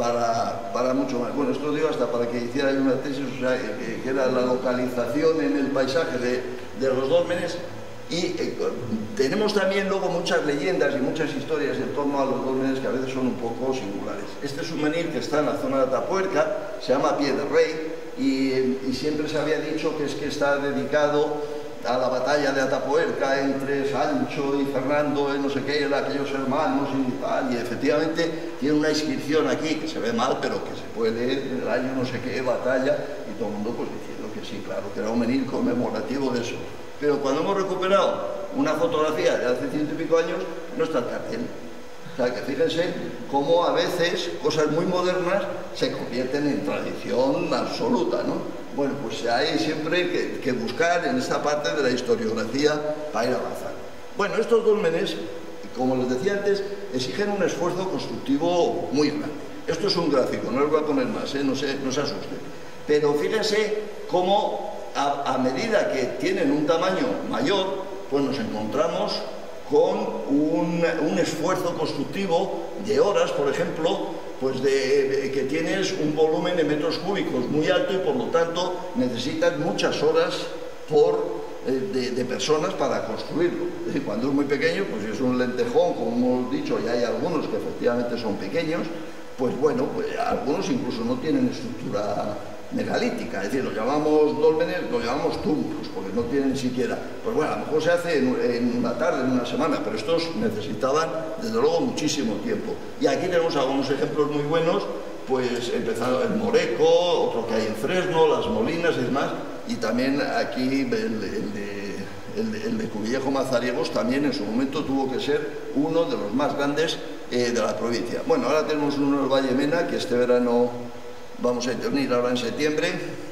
para, para mucho más. Bueno, esto digo hasta para que hiciera una tesis, o sea, que, que era la localización en el paisaje de, de los dólmenes. Y eh, tenemos también luego muchas leyendas y muchas historias en torno a los dólmenes que a veces son un poco singulares. Este souvenir que está en la zona de Atapuerca se llama Pie de Rey, y, y siempre se había dicho que es que está dedicado a la batalla de Atapuerca entre Sancho y Fernando, y no sé qué, aquellos hermanos y tal, y efectivamente tiene una inscripción aquí que se ve mal, pero que se puede leer en el año no sé qué, batalla, y todo el mundo pues diciendo que sí, claro, que era un menil conmemorativo de eso. Pero cuando hemos recuperado una fotografía de hace ciento y pico años, no está el cartel. O sea, que fíjense cómo a veces cosas muy modernas se convierten en tradición absoluta, ¿no? Bueno, pues hay siempre que, que buscar en esta parte de la historiografía para ir avanzando. Bueno, estos dólmenes, como les decía antes, exigen un esfuerzo constructivo muy grande. Esto es un gráfico, no les voy a poner más, ¿eh? no, se, no se asusten. Pero fíjense cómo a, a medida que tienen un tamaño mayor, pues nos encontramos con un, un esfuerzo constructivo de horas, por ejemplo, pues de, de que tienes un volumen de metros cúbicos muy alto y por lo tanto necesitas muchas horas por, eh, de, de personas para construirlo. Es decir, cuando es muy pequeño, pues es un lentejón, como hemos dicho, y hay algunos que efectivamente son pequeños, pues bueno, pues algunos incluso no tienen estructura megalítica, es decir, lo llamamos dólmenes, lo llamamos túmulos, porque no tienen siquiera, pues bueno, a lo mejor se hace en, en una tarde, en una semana, pero estos necesitaban, desde luego, muchísimo tiempo. Y aquí tenemos algunos ejemplos muy buenos, pues empezando el Moreco, otro que hay en Fresno, las Molinas y demás, y también aquí el, el de, el de, el de Cuvillejo Mazariegos también en su momento tuvo que ser uno de los más grandes eh, de la provincia. Bueno, ahora tenemos uno en el Valle Mena, que este verano vamos a intervenir ahora en septiembre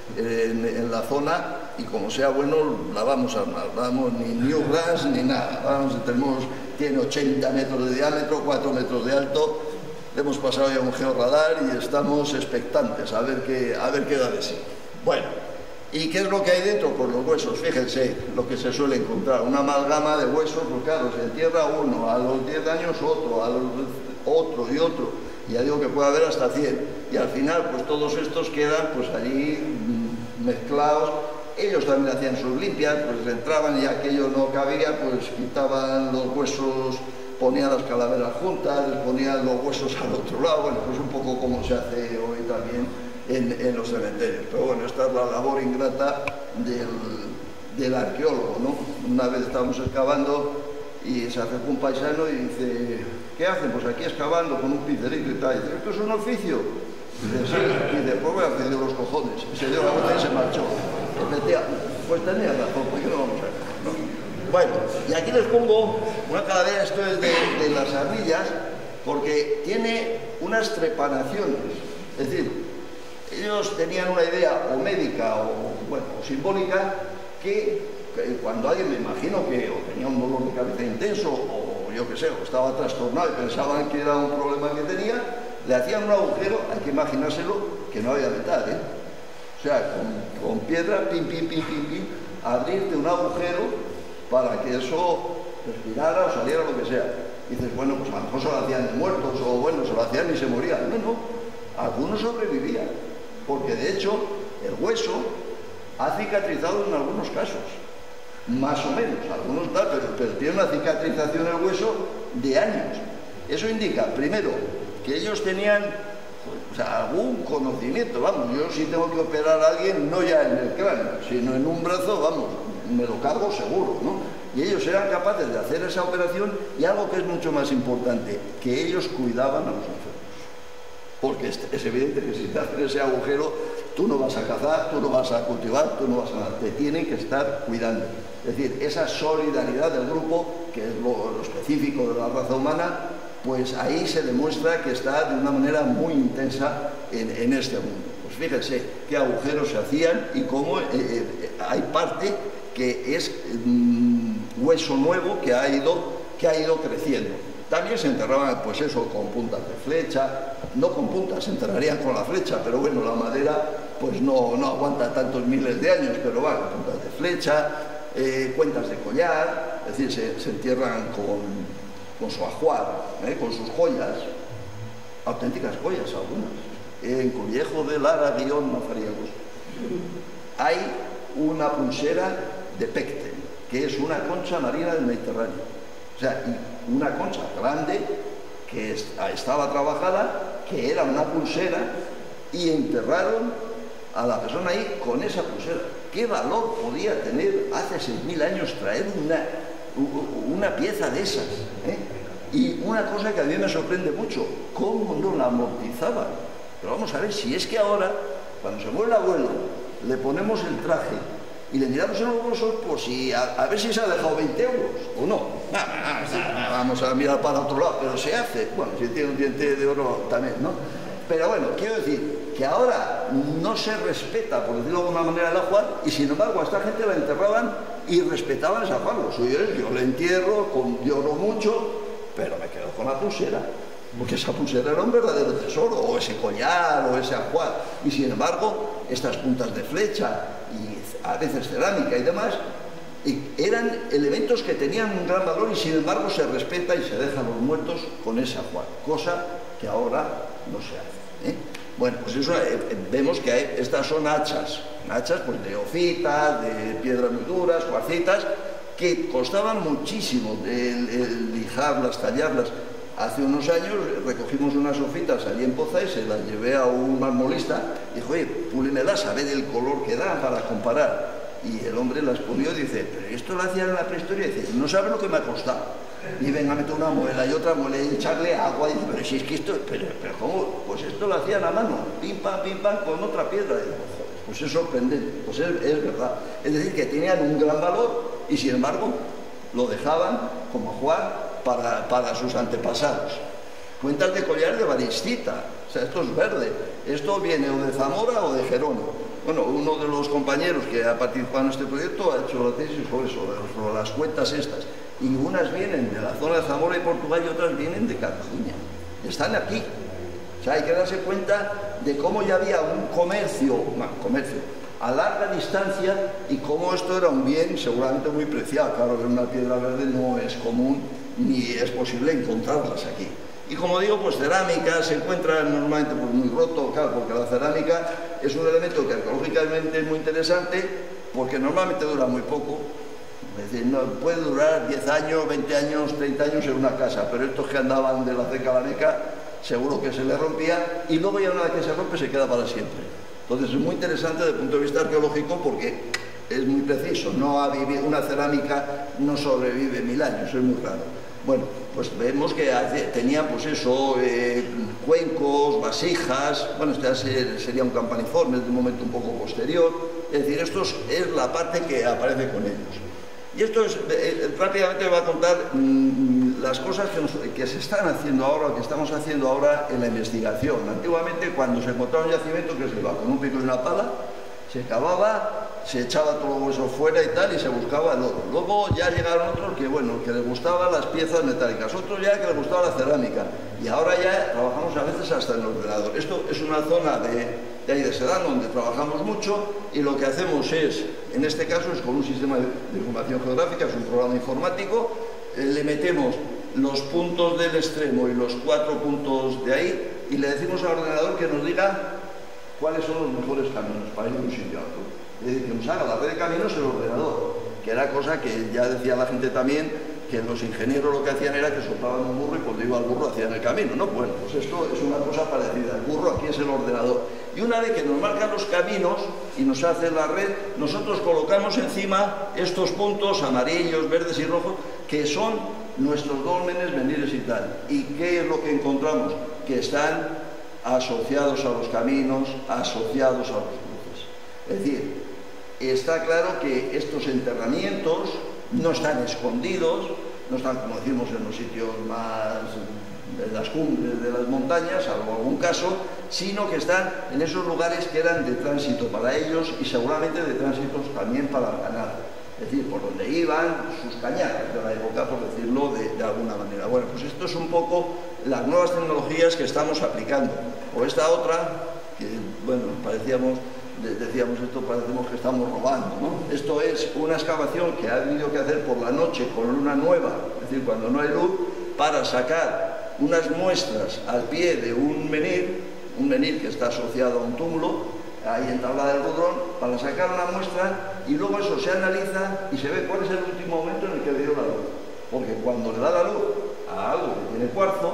en, en la zona, y como sea bueno la vamos a armar, vamos, ni new grass ni nada, vamos, tenemos, tiene ochenta metros de diámetro, cuatro metros de alto, hemos pasado ya un georradar y estamos expectantes a ver qué, a ver qué da de sí. Bueno, ¿y qué es lo que hay dentro? Pues los huesos, fíjense lo que se suele encontrar, una amalgama de huesos, pues claro, se entierra uno, a los diez años otro, a los otro y otro. Ya digo que puede haber hasta cien, y al final pues todos estos quedan pues allí mmm, mezclados. Ellos también hacían sus limpias, pues entraban y aquello no cabía, pues quitaban los huesos, ponían las calaveras juntas, les ponían los huesos al otro lado, bueno, pues un poco como se hace hoy también en, en los cementerios. Pero bueno, esta es la labor ingrata del, del arqueólogo, ¿no? Una vez estábamos excavando y se acercó un paisano y dice: ¿qué hacen? Pues aquí excavando con un pincelito y tal. Y dice: ¿esto es un oficio? Y dice: sí. Y dice: pues voy a pedir los cojones. Y se dio la vuelta y se marchó. Y decía: pues tenía razón, ¿por qué no vamos a hacer? ¿No? Bueno, y aquí les pongo una calavera, esto es de, de las ardillas, porque tiene unas trepanaciones. Es decir, ellos tenían una idea o médica o, bueno, o simbólica que, que cuando alguien, me imagino que o tenía un dolor de cabeza intenso o yo qué sé, o estaba trastornado y pensaban que era un problema que tenía, le hacían un agujero, hay que imaginárselo, que no había metal, ¿eh? O sea, con, con piedra, pim, pim, pim, pim, pim, abrirte un agujero para que eso respirara o saliera lo que sea. Y dices, bueno, pues a lo mejor se lo hacían de muertos, o bueno, se lo hacían y se morían. No, no, algunos sobrevivían, porque de hecho el hueso ha cicatrizado en algunos casos, más o menos, algunos tal, pero, pero tiene una cicatrización en el hueso de años. Eso indica, primero, que ellos tenían, o sea, algún conocimiento, vamos, yo si tengo que operar a alguien, no ya en el cráneo, sino en un brazo, vamos, me lo cargo seguro, ¿no? Y ellos eran capaces de hacer esa operación, y algo que es mucho más importante, que ellos cuidaban a los enfermos. Porque es, es evidente que si te hacen ese agujero, tú no vas a cazar, tú no vas a cultivar, tú no vas a nada, te tienen que estar cuidando. Es decir, esa solidaridad del grupo, que es lo, lo específico de la raza humana, pues ahí se demuestra que está de una manera muy intensa en, en este mundo. Pues fíjense qué agujeros se hacían y cómo eh, eh, hay parte que es mmm, hueso nuevo que ha ido, que ha ido creciendo. También se enterraban, pues eso, con puntas de flecha, no con puntas, se enterrarían con la flecha, pero bueno, la madera pues no, no aguanta tantos miles de años, pero bueno, puntas de flecha, eh, cuentas de collar, es decir, se, se entierran con, con su ajuar, eh, con sus joyas, auténticas joyas algunas. En Collejo de Lara, guión Mafariegos, hay una pulsera de Pecten, que es una concha marina del Mediterráneo. O sea, una concha grande que estaba trabajada, que era una pulsera, y enterraron a la persona ahí con esa pulsera. ¿Qué valor podía tener hace seis mil años traer una, una pieza de esas? ¿eh? Y una cosa que a mí me sorprende mucho, cómo no la amortizaban. Pero vamos a ver, si es que ahora, cuando se muere el abuelo, le ponemos el traje y le miramos en los bolsos, pues si a, a ver si se ha dejado veinte euros o no. Nah, nah, nah, vamos a mirar para otro lado, pero se hace. Bueno, si tiene un diente de oro también, ¿no? Pero bueno, quiero decir que ahora no se respeta, por decirlo de alguna manera, el ajuar, y sin embargo a esta gente la enterraban y respetaban ese ajuar. Lo suyo es, yo le entierro, con, lloro mucho, pero me quedo con la pulsera, porque esa pulsera era un verdadero tesoro, o ese collar, o ese ajuar. Y sin embargo, estas puntas de flecha, y a veces cerámica y demás, y eran elementos que tenían un gran valor y sin embargo se respeta y se deja a los muertos con ese ajuar, cosa que ahora no se hace, ¿eh? Bueno, pues eso, eh, vemos que hay, estas son hachas, hachas pues de hojitas, de piedras muy duras, cuarcitas, que costaban muchísimo el, el lijarlas, tallarlas. Hace unos años recogimos unas hojitas allí en Poza y se las llevé a un marmolista y dijo, oye, púlimelas a ver el color que da para comparar. Y el hombre las pulió y dice, pero esto lo hacían en la prehistoria. Y dice, no sabe lo que me ha costado. Y venga, meter una muela y otra muela y echarle agua. Y dice, pero si es que esto, pero, pero ¿cómo? Pues esto lo hacían a mano, pim pam, pim pam, con otra piedra. Y digo, joder, pues es sorprendente, pues es, es verdad. Es decir, que tenían un gran valor y sin embargo lo dejaban como ajuar Para, para sus antepasados. Cuentas de collar de Badiscita, o sea, esto es verde, esto viene o de Zamora o de Gerona. Bueno, uno de los compañeros que ha participado en este proyecto ha hecho la tesis sobre eso, sobre las cuentas estas, y unas vienen de la zona de Zamora y Portugal y otras vienen de Cataluña. Están aquí. O sea, hay que darse cuenta de cómo ya había un comercio, bueno, comercio, a larga distancia, y cómo esto era un bien seguramente muy preciado. Claro que una piedra verde no es común ni es posible encontrarlas aquí. Y como digo, pues cerámica se encuentra normalmente pues, muy roto, claro, porque la cerámica es un elemento que arqueológicamente es muy interesante, porque normalmente dura muy poco. Es decir, no, puede durar diez años, veinte años, treinta años en una casa, pero estos que andaban de la ceca a la meca, seguro que se les rompía, y luego ya una vez que se rompe se queda para siempre. Entonces es muy interesante desde el punto de vista arqueológico porque es muy preciso. No ha vivido, una cerámica no sobrevive mil años, es muy raro. Bueno, pues vemos que tenía pues eso, eh, cuencos, vasijas, bueno, este sería un campaniforme de un momento un poco posterior. Es decir, esto es la parte que aparece con ellos. Y esto es, eh, rápidamente me va a contar mmm, las cosas que, nos, que se están haciendo ahora, que estamos haciendo ahora en la investigación. Antiguamente, cuando se encontraba un yacimiento, que se iba con un pico y una pala, se cavaba, se echaba todo los huesos fuera y tal, y se buscaba el oro. Luego ya llegaron otros que, bueno, que les gustaban las piezas metálicas, otros ya que les gustaba la cerámica, y ahora ya trabajamos a veces hasta en el ordenador. Esto es una zona de, de ahí de Sedán, donde trabajamos mucho, y lo que hacemos es, en este caso es con un sistema de, de información geográfica, es un programa informático, eh, le metemos los puntos del extremo y los cuatro puntos de ahí, y le decimos al ordenador que nos diga cuáles son los mejores caminos para ir de un sitio a otro. Es decir, que nos haga la red de caminos el ordenador, que era cosa que ya decía la gente también, que los ingenieros lo que hacían era que soltaban un burro y cuando iba al burro hacían el camino, ¿no? Bueno, pues esto es una cosa parecida, el burro aquí es el ordenador. Y una vez que nos marcan los caminos y nos hace la red, nosotros colocamos encima estos puntos amarillos, verdes y rojos, que son nuestros dólmenes, menires y tal. ¿Y qué es lo que encontramos? Que están asociados a los caminos, asociados a los cruces. Es decir, está claro que estos enterramientos no están escondidos, no están, como decimos, en los sitios más de las cumbres de las montañas, salvo algún caso, sino que están en esos lugares que eran de tránsito para ellos y seguramente de tránsito también para el ganado. Es decir, por donde iban sus cañadas de la época, por decirlo de, de alguna manera. Bueno, pues esto es un poco las nuevas tecnologías que estamos aplicando. O esta otra, que, bueno, parecíamos, decíamos esto, parecemos que estamos robando, ¿no? Esto es una excavación que ha habido que hacer por la noche con luna nueva, es decir, cuando no hay luz, para sacar unas muestras al pie de un menhir, un menhir que está asociado a un túmulo, ahí en Tabla del Rodrón, para sacar una muestra y luego eso se analiza y se ve cuál es el último momento en el que le dio la luz. Porque cuando le da la luz a algo que tiene cuarzo,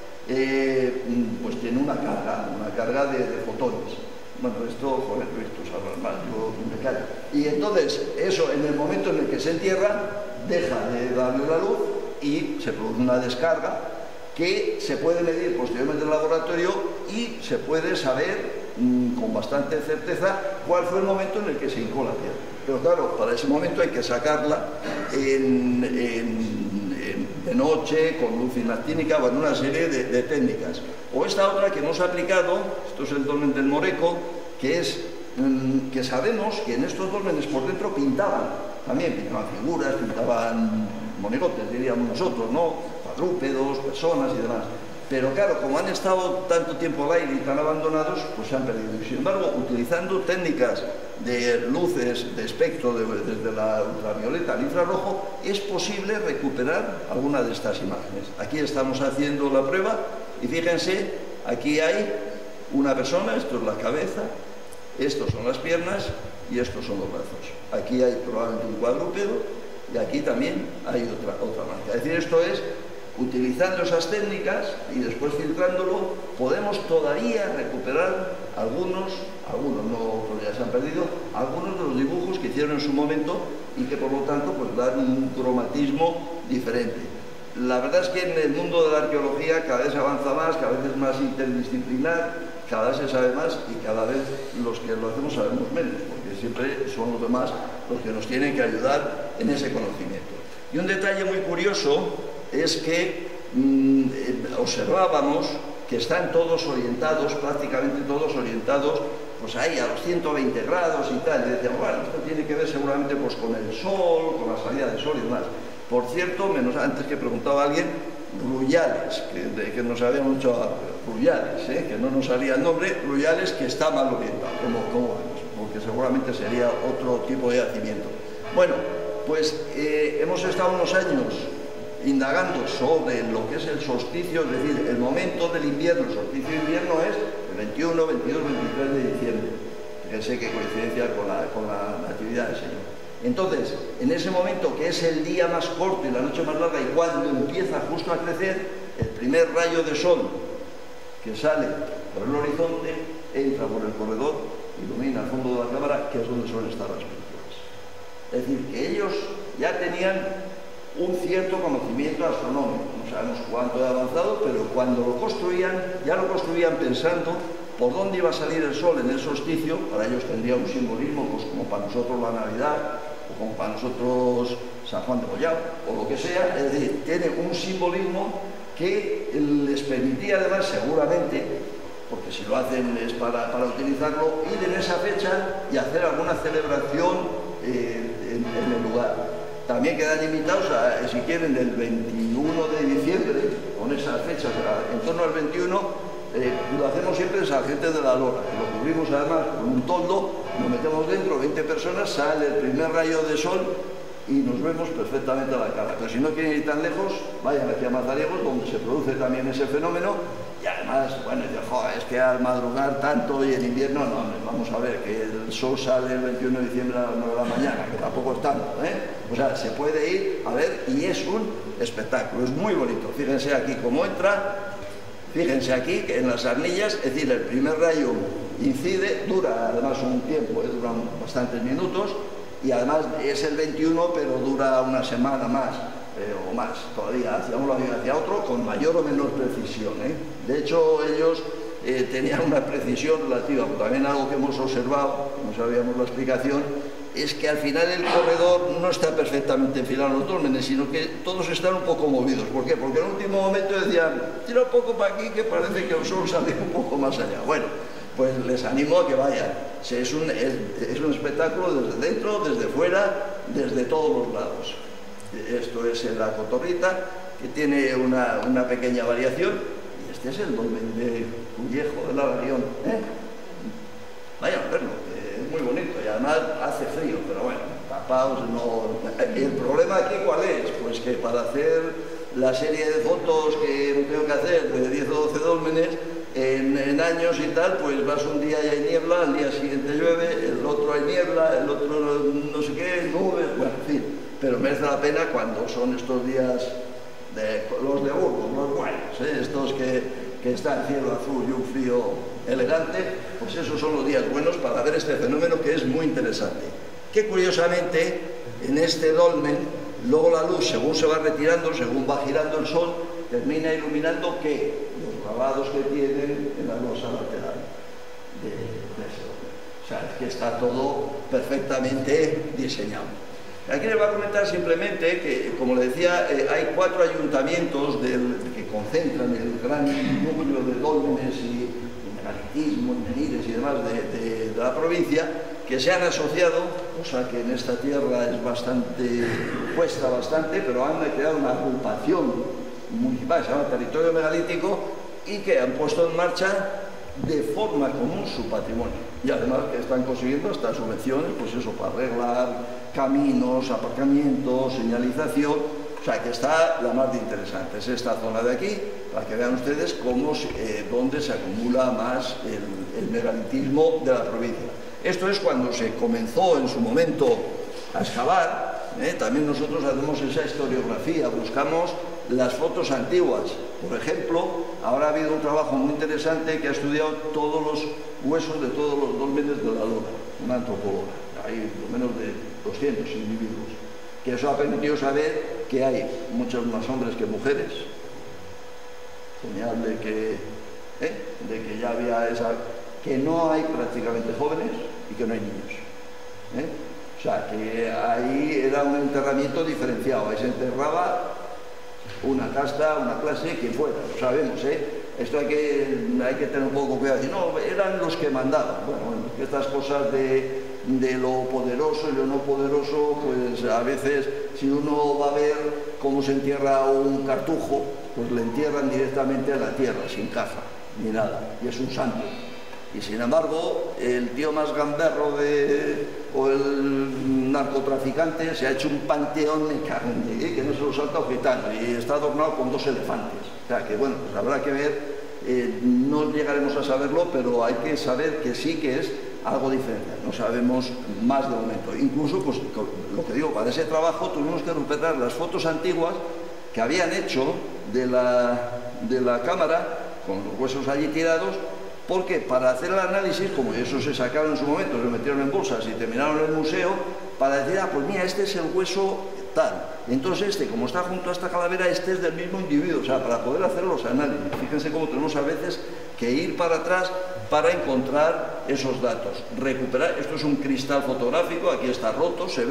eh, pues tiene una carga, una carga de, de fotones. Bueno, esto, joder, esto es hablar mal, yo me callo. Y entonces, eso en el momento en el que se entierra, deja de darle la luz y se produce una descarga que se puede medir posteriormente en el laboratorio y se puede saber mmm, con bastante certeza cuál fue el momento en el que se hincó la piedra. Pero claro, para ese momento hay que sacarla en, en, en, de noche, con luz inactínica, bueno, una serie de, de técnicas. O esta otra que hemos aplicado, esto es el dolmen del Moreco, que es mmm, que sabemos que en estos dólmenes por dentro pintaban, también pintaban figuras, pintaban monigotes, diríamos nosotros, ¿no? Cuadrúpedos, personas y demás. Pero claro, como han estado tanto tiempo al aire y tan abandonados, pues se han perdido. Y sin embargo, utilizando técnicas de luces, de espectro, de, desde la ultravioleta al infrarrojo, es posible recuperar alguna de estas imágenes. Aquí estamos haciendo la prueba y fíjense, aquí hay una persona, esto es la cabeza, estos son las piernas y estos son los brazos. Aquí hay probablemente un cuadrúpedo y aquí también hay otra, otra marca. Es decir, esto es, utilizando esas técnicas y después filtrándolo, podemos todavía recuperar algunos, algunos no, otros ya se han perdido, algunos de los dibujos que hicieron en su momento y que por lo tanto pues dan un cromatismo diferente. La verdad es que en el mundo de la arqueología cada vez se avanza más, cada vez es más interdisciplinar, cada vez se sabe más y cada vez los que lo hacemos sabemos menos, porque siempre son los demás los que nos tienen que ayudar en ese conocimiento. Y un detalle muy curioso es que mmm, observábamos que están todos orientados, prácticamente todos orientados, pues ahí a los ciento veinte grados y tal, y decíamos, bueno, esto tiene que ver seguramente pues con el sol, con la salida del sol y demás. Por cierto, menos antes que preguntaba alguien, Ruyales, que, de, que nos había mucho Ruyales, ¿eh? Que no nos salía el nombre, Ruyales, que está mal orientado, como, como vemos, porque seguramente sería otro tipo de yacimiento. Bueno, pues eh, hemos estado unos años indagando sobre lo que es el solsticio, es decir, el momento del invierno. El solsticio de invierno es el veintiuno, veintidós, veintitrés de diciembre. Fíjense qué coincidencia con la, con la natividad del Señor. Entonces, en ese momento que es el día más corto y la noche más larga, y cuando empieza justo a crecer, el primer rayo de sol que sale por el horizonte entra por el corredor, ilumina el fondo de la cámara, que es donde suelen estar las pinturas. Es decir, que ellos ya tenían un cierto conocimiento astronómico, no sabemos cuánto de avanzado, pero cuando lo construían, ya lo construían pensando por dónde iba a salir el sol en el solsticio. Para ellos tendría un simbolismo, pues como para nosotros la Navidad, o como para nosotros San Juan de Gollao o lo que sea, es decir, tiene un simbolismo que les permitía además seguramente, porque si lo hacen es para, para utilizarlo, ir en esa fecha y hacer alguna celebración eh, en, en el lugar. También quedan invitados, a, si quieren, el veintiuno de diciembre, con esas fechas, en torno al veintiuno, eh, lo hacemos siempre en San Gente de la Lora, que lo cubrimos además con un toldo, nos metemos dentro, veinte personas, sale el primer rayo de sol y nos vemos perfectamente a la cara. Pero si no quieren ir tan lejos, vayan aquí a Mazariegos, donde se produce también ese fenómeno. Y además, bueno, yo, joder, es que al madrugar tanto y en invierno, no, vamos a ver, que el sol sale el veintiuno de diciembre a las nueve de la mañana, que tampoco es tanto, ¿eh? O sea, se puede ir a ver y es un espectáculo, es muy bonito. Fíjense aquí cómo entra, fíjense aquí que en las arnillas, es decir, el primer rayo incide, dura además un tiempo, ¿eh? Duran bastantes minutos, y además es el veintiuno, pero dura una semana más. Eh, o más, todavía hacia un lado y hacia otro, con mayor o menor precisión, ¿eh? De hecho, ellos eh, tenían una precisión relativa, pero también algo que hemos observado, no sabíamos la explicación, es que al final el corredor no está perfectamente enfilado en los dólmenes, sino que todos están un poco movidos. ¿Por qué? Porque en el último momento decían, tira un poco para aquí, que parece que el sol sale un poco más allá. Bueno, pues les animo a que vayan. Es un, es, es un espectáculo desde dentro, desde fuera, desde todos los lados. Esto es en la cotorrita, que tiene una, una pequeña variación, y este es el dolmen de Cullejo, del Alarión, ¿eh? Vayan a verlo, que es muy bonito, y además hace frío, pero bueno, tapaos, no... ¿El problema aquí cuál es? Pues que para hacer la serie de fotos que tengo que hacer de diez o doce dólmenes, en, en años y tal, pues vas un día y hay niebla, al día siguiente llueve, el otro hay niebla, el otro no sé qué, nubes, bueno, en fin. Pero merece la pena cuando son estos días, de, los de Burgos, los buenos, ¿eh? Estos que, que está el cielo azul y un frío elegante, pues esos son los días buenos para ver este fenómeno que es muy interesante. Que curiosamente, en este dolmen, luego la luz, según se va retirando, según va girando el sol, termina iluminando ¿qué? Los grabados que tienen en la losa lateral de, de ese dolmen. O sea, es que está todo perfectamente diseñado. Aquí les voy a comentar simplemente que, como les decía, eh, hay cuatro ayuntamientos del, que concentran el gran número de dólmenes y, y megalitismo, y menires y demás de, de, de la provincia, que se han asociado, cosa que en esta tierra es bastante, cuesta bastante, pero han creado una agrupación municipal, se llama Territorio Megalítico, y que han puesto en marcha de forma común su patrimonio. Y además que están consiguiendo hasta subvenciones, pues eso, para arreglar caminos, aparcamientos, señalización. O sea, que está la más de interesante. Es esta zona de aquí, para que vean ustedes cómo, eh, dónde se acumula más el, el megalitismo de la provincia. Esto es cuando se comenzó en su momento a excavar. ¿eh? También nosotros hacemos esa historiografía, buscamos las fotos antiguas. Por ejemplo, ahora ha habido un trabajo muy interesante que ha estudiado todos los huesos de todos los dólmenes de la Lora, una antropóloga. Hay por lo menos de doscientos individuos, que eso ha permitido saber que hay muchos más hombres que mujeres, señal de que, ¿eh? de que ya había esa, que no hay prácticamente jóvenes y que no hay niños. ¿eh? O sea, que ahí era un enterramiento diferenciado, ahí se enterraba una casta, una clase, quien fuera, lo sabemos, ¿eh? Esto hay que, hay que tener un poco cuidado. No, eran los que mandaban. Bueno, bueno, estas cosas de, de lo poderoso y lo no poderoso, pues a veces, si uno va a ver cómo se entierra un cartujo, pues le entierran directamente a la tierra, sin caja, ni nada, y es un santo. Y sin embargo, el tío más gamberro de, o el narcotraficante se ha hecho un panteón de carne, ¿eh? que no se lo salta un gitano, y está adornado con dos elefantes. O sea que, bueno, pues habrá que ver, eh, no llegaremos a saberlo, pero hay que saber que sí que es algo diferente. No sabemos más de momento. Incluso, pues, lo que digo, para ese trabajo tuvimos que recuperar las fotos antiguas que habían hecho de la, de la cámara, con los huesos allí tirados, porque para hacer el análisis, como eso se sacaron en su momento, se metieron en bolsas y terminaron en el museo, para decir, ah, pues mira, este es el hueso tal. Entonces este, como está junto a esta calavera, este es del mismo individuo, o sea, para poder hacer los análisis. Fíjense cómo tenemos a veces que ir para atrás para encontrar esos datos. Recuperar, esto es un cristal fotográfico, aquí está roto, se ve,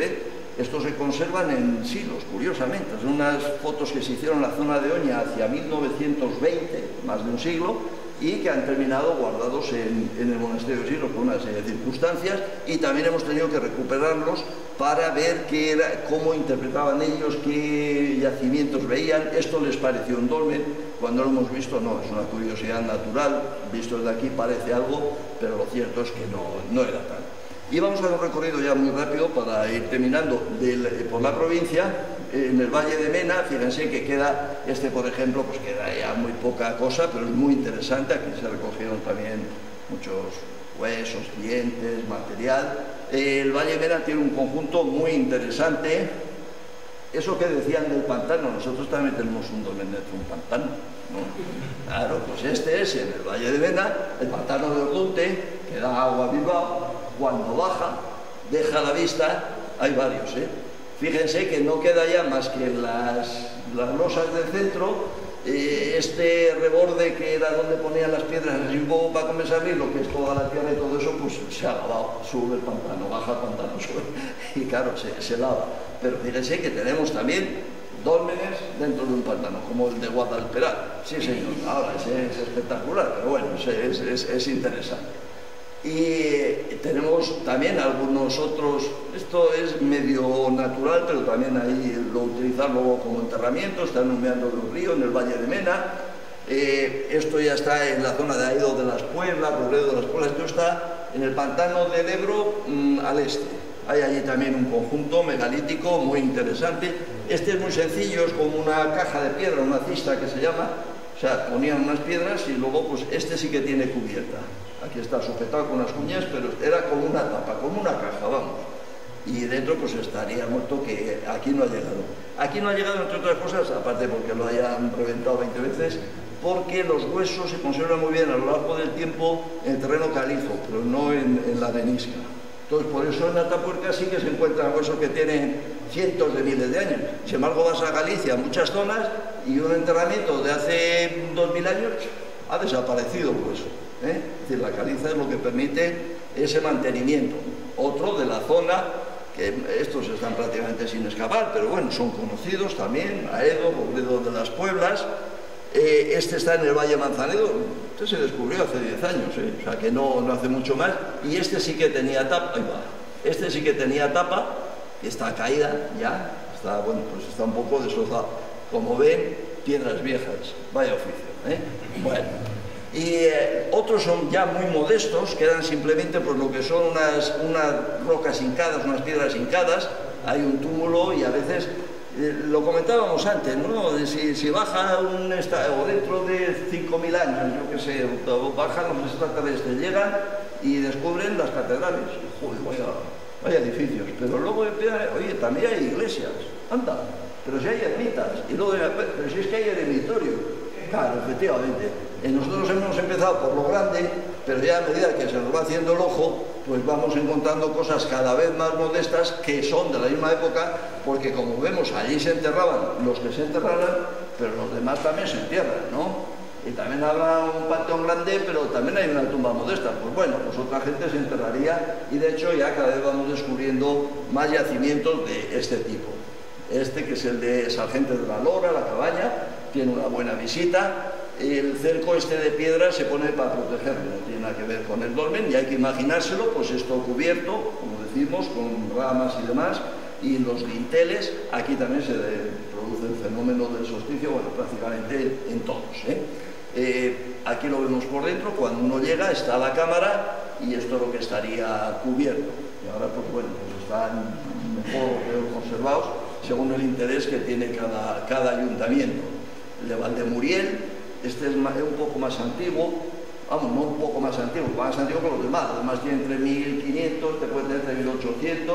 Estos se conservan en silos, curiosamente. Son unas fotos que se hicieron en la zona de Oña hacia mil novecientos veinte, más de un siglo, y que han terminado guardados en, en el monasterio de Silos por una serie de circunstancias, y también hemos tenido que recuperarlos para ver qué era, cómo interpretaban ellos, qué yacimientos veían. Esto les pareció un dolmen, cuando lo hemos visto no, es una curiosidad natural, visto desde aquí parece algo, pero lo cierto es que no, no era tal. Y vamos a dar un recorrido ya muy rápido para ir terminando del, por la provincia. En el Valle de Mena, fíjense que queda, este por ejemplo, pues queda ya muy poca cosa, pero es muy interesante. Aquí se recogieron también muchos huesos, dientes, material. El Valle de Mena tiene un conjunto muy interesante. Eso que decían del pantano, nosotros también tenemos un dolmen dentro de un pantano, ¿no? Claro, pues este es en el Valle de Mena, el pantano de Ordunte, que da agua a Bilbao. Cuando baja, deja la vista, hay varios, ¿eh? Fíjense que no queda ya más que las, las losas del centro, eh, este reborde que era donde ponían las piedras, así un poco para comenzar, y lo que es toda la tierra y todo eso, pues se ha lavado, sube el pantano, baja el pantano, sube, y claro, se, se lava. Pero fíjense que tenemos también dólmenes dentro de un pantano, como el de Guadalperal. Sí, señor, ahora es, es espectacular, pero bueno, es, es, es interesante. Y tenemos también algunos otros, esto es medio natural, pero también ahí lo utilizan luego como enterramiento, están humeando del río en el Valle de Mena. Eh, esto ya está en la zona de Aido de las Pueblas, Robledo de las Pueblas, esto está en el pantano del Ebro mmm, al este. Hay allí también un conjunto megalítico muy interesante. Este es muy sencillo, es como una caja de piedra, una cista que se llama. O sea, ponían unas piedras y luego pues este sí que tiene cubierta. Aquí está sujetado con unas cuñas, pero era como una tapa, como una caja, vamos. Y dentro pues estaría muerto, que aquí no ha llegado. Aquí no ha llegado, entre otras cosas, aparte porque lo hayan reventado veinte veces, porque los huesos se conservan muy bien a lo largo del tiempo en terreno calizo, pero no en, en la arenisca. Entonces, por eso en Atapuerca sí que se encuentran huesos que tienen cientos de miles de años. Sin embargo, vas a Galicia, a muchas zonas, y un enterramiento de hace dos mil años ha desaparecido el hueso, ¿eh? Es decir, la caliza es lo que permite ese mantenimiento. Otro de la zona, que estos están prácticamente sin escapar, pero bueno, son conocidos también, Aedo, Robledo de las Pueblas. Eh, este está en el Valle Manzanedo, este se descubrió hace diez años, ¿eh? O sea que no, no hace mucho más, y este sí que tenía tapa, ahí va, este sí que tenía tapa, y está caída ya, está, bueno, pues está un poco destrozado. Como ven, piedras viejas, vaya oficio, ¿eh? Bueno, y eh, otros son ya muy modestos, que eran simplemente pues lo que son unas, unas rocas hincadas, unas piedras hincadas, hay un túmulo y a veces... Lo comentábamos antes, ¿no? Si, si baja un estado, o dentro de cinco mil años, yo qué sé, bajan los extraterrestres, llegan y descubren las catedrales. Joder, vaya, vaya edificios. Pero luego empiezan, oye, también hay iglesias, anda, pero si hay ermitas, y luego, pero si es que hay eremitorio. Claro, efectivamente. Nosotros hemos empezado por lo grande, pero ya a medida que se nos va haciendo el ojo, pues vamos encontrando cosas cada vez más modestas que son de la misma época, porque como vemos, allí se enterraban los que se enterraran, pero los demás también se entierran, ¿no? Y también habrá un panteón grande, pero también hay una tumba modesta. Pues bueno, pues otra gente se enterraría, y de hecho ya cada vez vamos descubriendo más yacimientos de este tipo. Este, que es el de Sargente de la Lora, la cabaña, tiene una buena visita. El cerco este de piedra se pone para protegerlo, no tiene nada que ver con el dolmen, y hay que imaginárselo, pues esto cubierto, como decimos, con ramas y demás, y los dinteles. Aquí también se produce el fenómeno del solsticio, bueno, prácticamente en todos, ¿eh? Eh, aquí lo vemos por dentro, cuando uno llega está la cámara, y esto es lo que estaría cubierto, y ahora pues bueno, pues están mejor o peor conservados, según el interés que tiene cada, cada ayuntamiento. El de Valdemuriel, este es un poco más antiguo, vamos, no un poco más antiguo, más antiguo que los demás, además tiene entre mil quinientos, te puede tener entre mil ochocientos,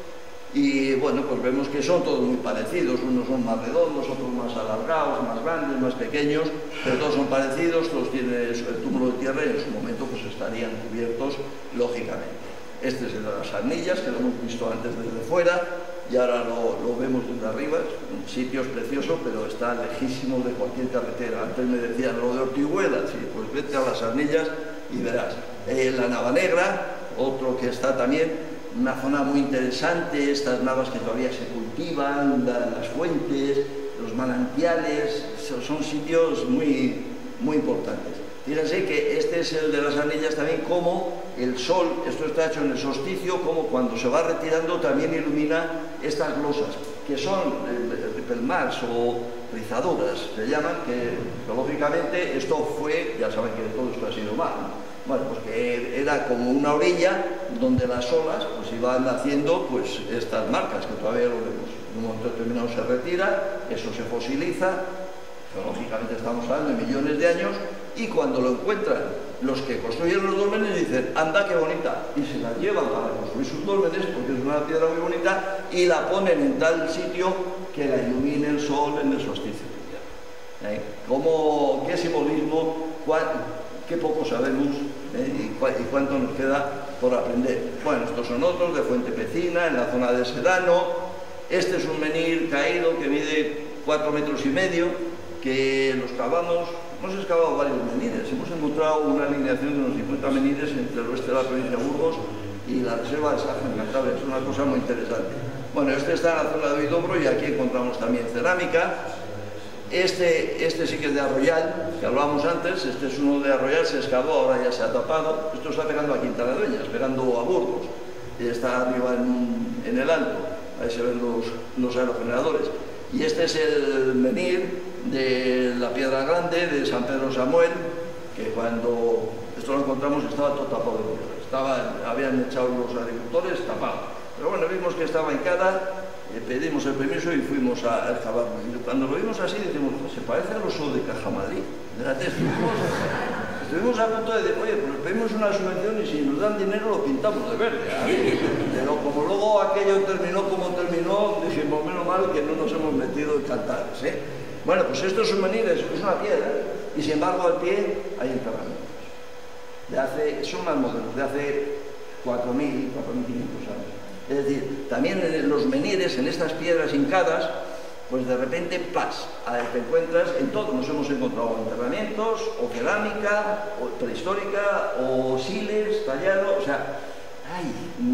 y bueno, pues vemos que son todos muy parecidos, unos son más redondos, otros más alargados, más grandes, más pequeños, pero todos son parecidos, todos tienen el túmulo de tierra, y en su momento pues estarían cubiertos, lógicamente. Este es el de las Arnillas, que lo hemos visto antes desde fuera, y ahora lo, lo vemos desde arriba. Un sitio es precioso, pero está lejísimo de cualquier carretera. Antes me decían lo de Ortihuela, sí, pues vete a las Arnillas y verás. Eh, la Navanegra, otro que está también, una zona muy interesante, estas navas que todavía se cultivan, la, las fuentes, los manantiales, son, son sitios muy, muy importantes. Fíjense que este es el de las anillas también, como el sol, esto está hecho en el solsticio, como cuando se va retirando también ilumina estas losas, que son eh, pelmars o rizaduras, se llaman, que lógicamente esto fue, ya saben que todo esto ha sido mal, ¿no? Bueno, pues que era como una orilla donde las olas pues iban haciendo pues estas marcas, que todavía lo vemos. En un momento determinado se retira, eso se fosiliza, geológicamente estamos hablando de millones de años, y cuando lo encuentran los que construyen los dólmenes dicen, anda qué bonita, y se la llevan para construir sus dólmenes, porque es una piedra muy bonita, y la ponen en tal sitio que la ilumine el sol en el solsticio. ¿Eh? ¿Cómo, qué simbolismo, cuál, qué poco sabemos, ¿eh? y, cu y cuánto nos queda por aprender? Bueno, estos son otros de Fuente Pecina, en la zona de Sedano. Este es un menhir caído que mide cuatro metros y medio, que los cavamos, hemos excavado varios menhires, hemos encontrado una alineación de unos cincuenta menhires entre el oeste de la provincia de Burgos y la reserva de Saja en Cantabria, es una cosa muy interesante. Bueno, este está en la zona de Huidobro y aquí encontramos también cerámica. Este, este sí que es de Arroyal, que hablábamos antes, este es uno de Arroyal, se excavó, ahora ya se ha tapado. Esto está pegando a Quintana Dueñas, pegando a Burgos, y está arriba en, en el alto, ahí se ven los, los aerogeneradores. Y este es el menhir de la Piedra Grande, de San Pedro Samuel, que cuando esto lo encontramos estaba todo tapado de piedra, estaba, habían echado los agricultores tapado. Pero bueno, vimos que estaba hincada, eh, pedimos el permiso y fuimos a, a excavarlo. Y cuando lo vimos así, decimos, se parece al oso de Cajamadrid. Estuvimos, estuvimos a punto de decir, oye, pues pedimos una subvención y si nos dan dinero lo pintamos de verde. Pero como luego aquello terminó como terminó, dijimos, menos mal que no nos hemos metido en cantares, ¿eh? Bueno, pues estos souvenirs es una piedra y sin embargo al pie hay enterramientos. De hace, son más modernos, de hace cuatro mil, cuatro mil quinientos años. Es decir, también en los menhires, en estas piedras hincadas, pues de repente, ¡plas!, te encuentras en todo. Nos hemos encontrado enterramientos, o cerámica, o prehistórica, o siles, tallados, o sea, ay,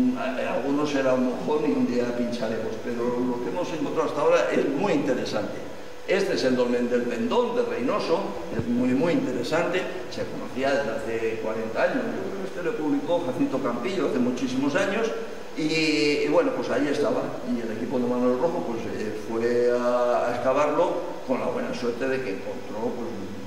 algunos era un mojón y un día pincharemos, pero lo que hemos encontrado hasta ahora es muy interesante. Este es el dolmen del Pendón, de Reynoso, es muy, muy interesante, se conocía desde hace cuarenta años, yo creo que este lo publicó Jacinto Campillo hace muchísimos años, y, y bueno, pues ahí estaba, y el equipo de Manuel Rojo pues eh, fue a, a excavarlo con la buena suerte de que encontró pues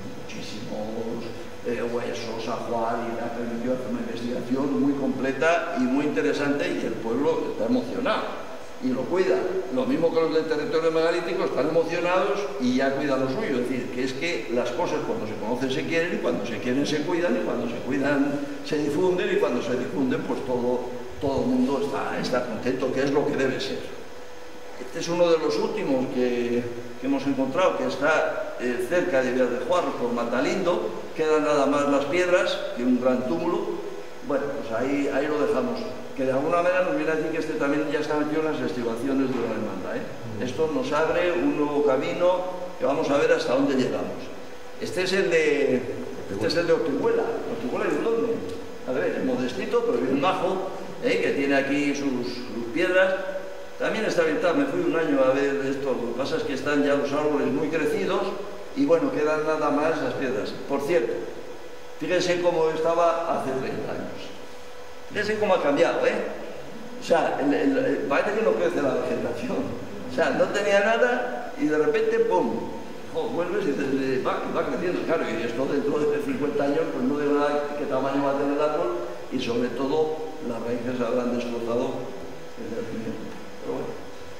muchísimos eh, huesos, ajuar, y le ha permitido hacer una investigación muy completa y muy interesante, y el pueblo está emocionado y lo cuida. Lo mismo que los del territorio megalítico están emocionados y ya cuidan lo suyo. Es decir, que es que las cosas cuando se conocen se quieren, y cuando se quieren se cuidan, y cuando se cuidan se difunden, y cuando se difunden pues todo, todo el mundo está, está contento, que es lo que debe ser. Este es uno de los últimos que, que hemos encontrado, que está eh, cerca de Villar de Juarros, por Matalindo. Quedan nada más las piedras y un gran túmulo. Bueno, pues ahí, ahí lo dejamos. Que de alguna manera nos viene a decir que este también ya está metido en las estribaciones de la hermandad, ¿eh? Esto nos abre un nuevo camino que vamos a ver hasta dónde llegamos. Este es el de, este es el de Ortiguela, Ortiguela y Ulonde. A ver, es modestito, pero bien bajo, ¿eh? Que tiene aquí sus, sus piedras. También está habitado, me fui un año a ver esto, lo que pasa es que están ya los árboles muy crecidos, y bueno, quedan nada más las piedras. Por cierto, fíjense cómo estaba hace treinta años. Fíjense cómo ha cambiado, ¿eh? O sea, el, el, el, parece que no crece la vegetación. O sea, no tenía nada y de repente, ¡pum! Oh, vuelves y dices, va, va creciendo. Claro, y esto dentro de cincuenta años, pues no digo nada qué tamaño va a tener el árbol, y sobre todo las raíces habrán destrozado el crecimiento. Pero bueno,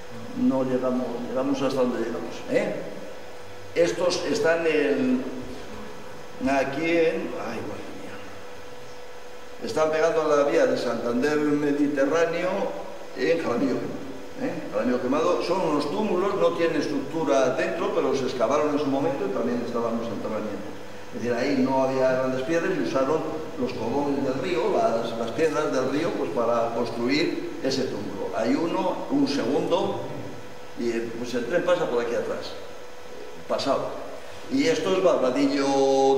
no llegamos, llegamos hasta donde llegamos, ¿eh? Estos están en, aquí en... Ay, bueno. Están pegando a la vía de Santander Mediterráneo en Jaramillo Quemado. ¿eh? Jaramillo Quemado son unos túmulos, no tienen estructura dentro, pero se excavaron en su momento y también estaban los enterramientos. Es decir, ahí no había grandes piedras y usaron los cogones del río, las, las piedras del río, pues para construir ese túmulo. Hay uno, un segundo, y pues el tren pasa por aquí atrás, pasado. Y esto es Barbadillo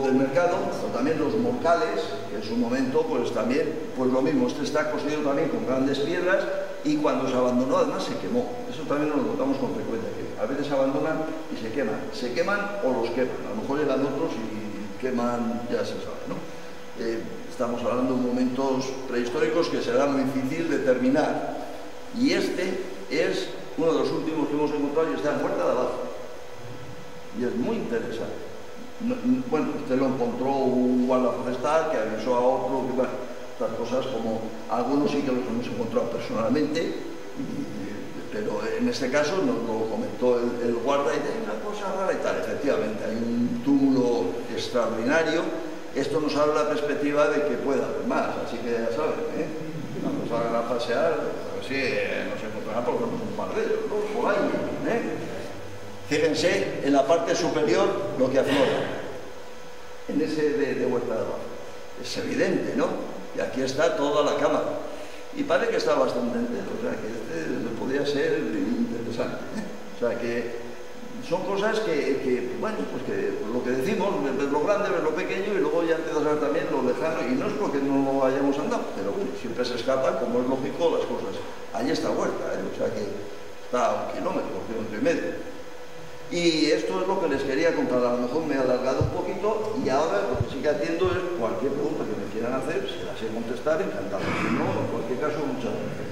del mercado, pero también los morcales, que en su momento pues también, pues lo mismo, este está construido también con grandes piedras y cuando se abandonó además se quemó. Eso también lo notamos con frecuencia, que a veces abandonan y se queman. Se queman o los queman, a lo mejor llegan otros y queman, ya se sabe, ¿no? Eh, estamos hablando de momentos prehistóricos que será muy difícil determinar. Y este es uno de los últimos que hemos encontrado y está en Huerta de Abajo. Y es muy interesante. No, bueno, este lo encontró un guarda forestal que avisó a otro, que bueno, estas cosas como algunos sí que los hemos encontrado personalmente, y, pero en este caso nos lo comentó el, el guarda y dice, hay una cosa rara y tal. Efectivamente, hay un túmulo extraordinario. Esto nos abre la perspectiva de que pueda haber más, así que ya saben, ¿eh? Cuando salgan a pasear, pues sí, nos encontrarán por lo menos un par de ellos, ¿no? Por ahí, ¿eh? Fíjense en la parte superior lo que aflora, en ese de, de Huerta de Abajo. Es evidente, ¿no? Y aquí está toda la cámara. Y parece que está bastante entero, o sea que este podría ser interesante, ¿eh? O sea que son cosas que, que, bueno, pues que lo que decimos, ves lo grande, ves lo pequeño y luego ya empiezas a ver también lo lejano, y no es porque no lo hayamos andado, pero bueno, siempre se escapan, como es lógico, las cosas. Ahí está Huerta, ¿eh? O sea que está a un kilómetro, kilómetro y medio. Y esto es lo que les quería contar. A lo mejor me he alargado un poquito y ahora lo que sí que atiendo es cualquier pregunta que me quieran hacer, se las sé contestar, encantado. Si no, en cualquier caso, muchas gracias.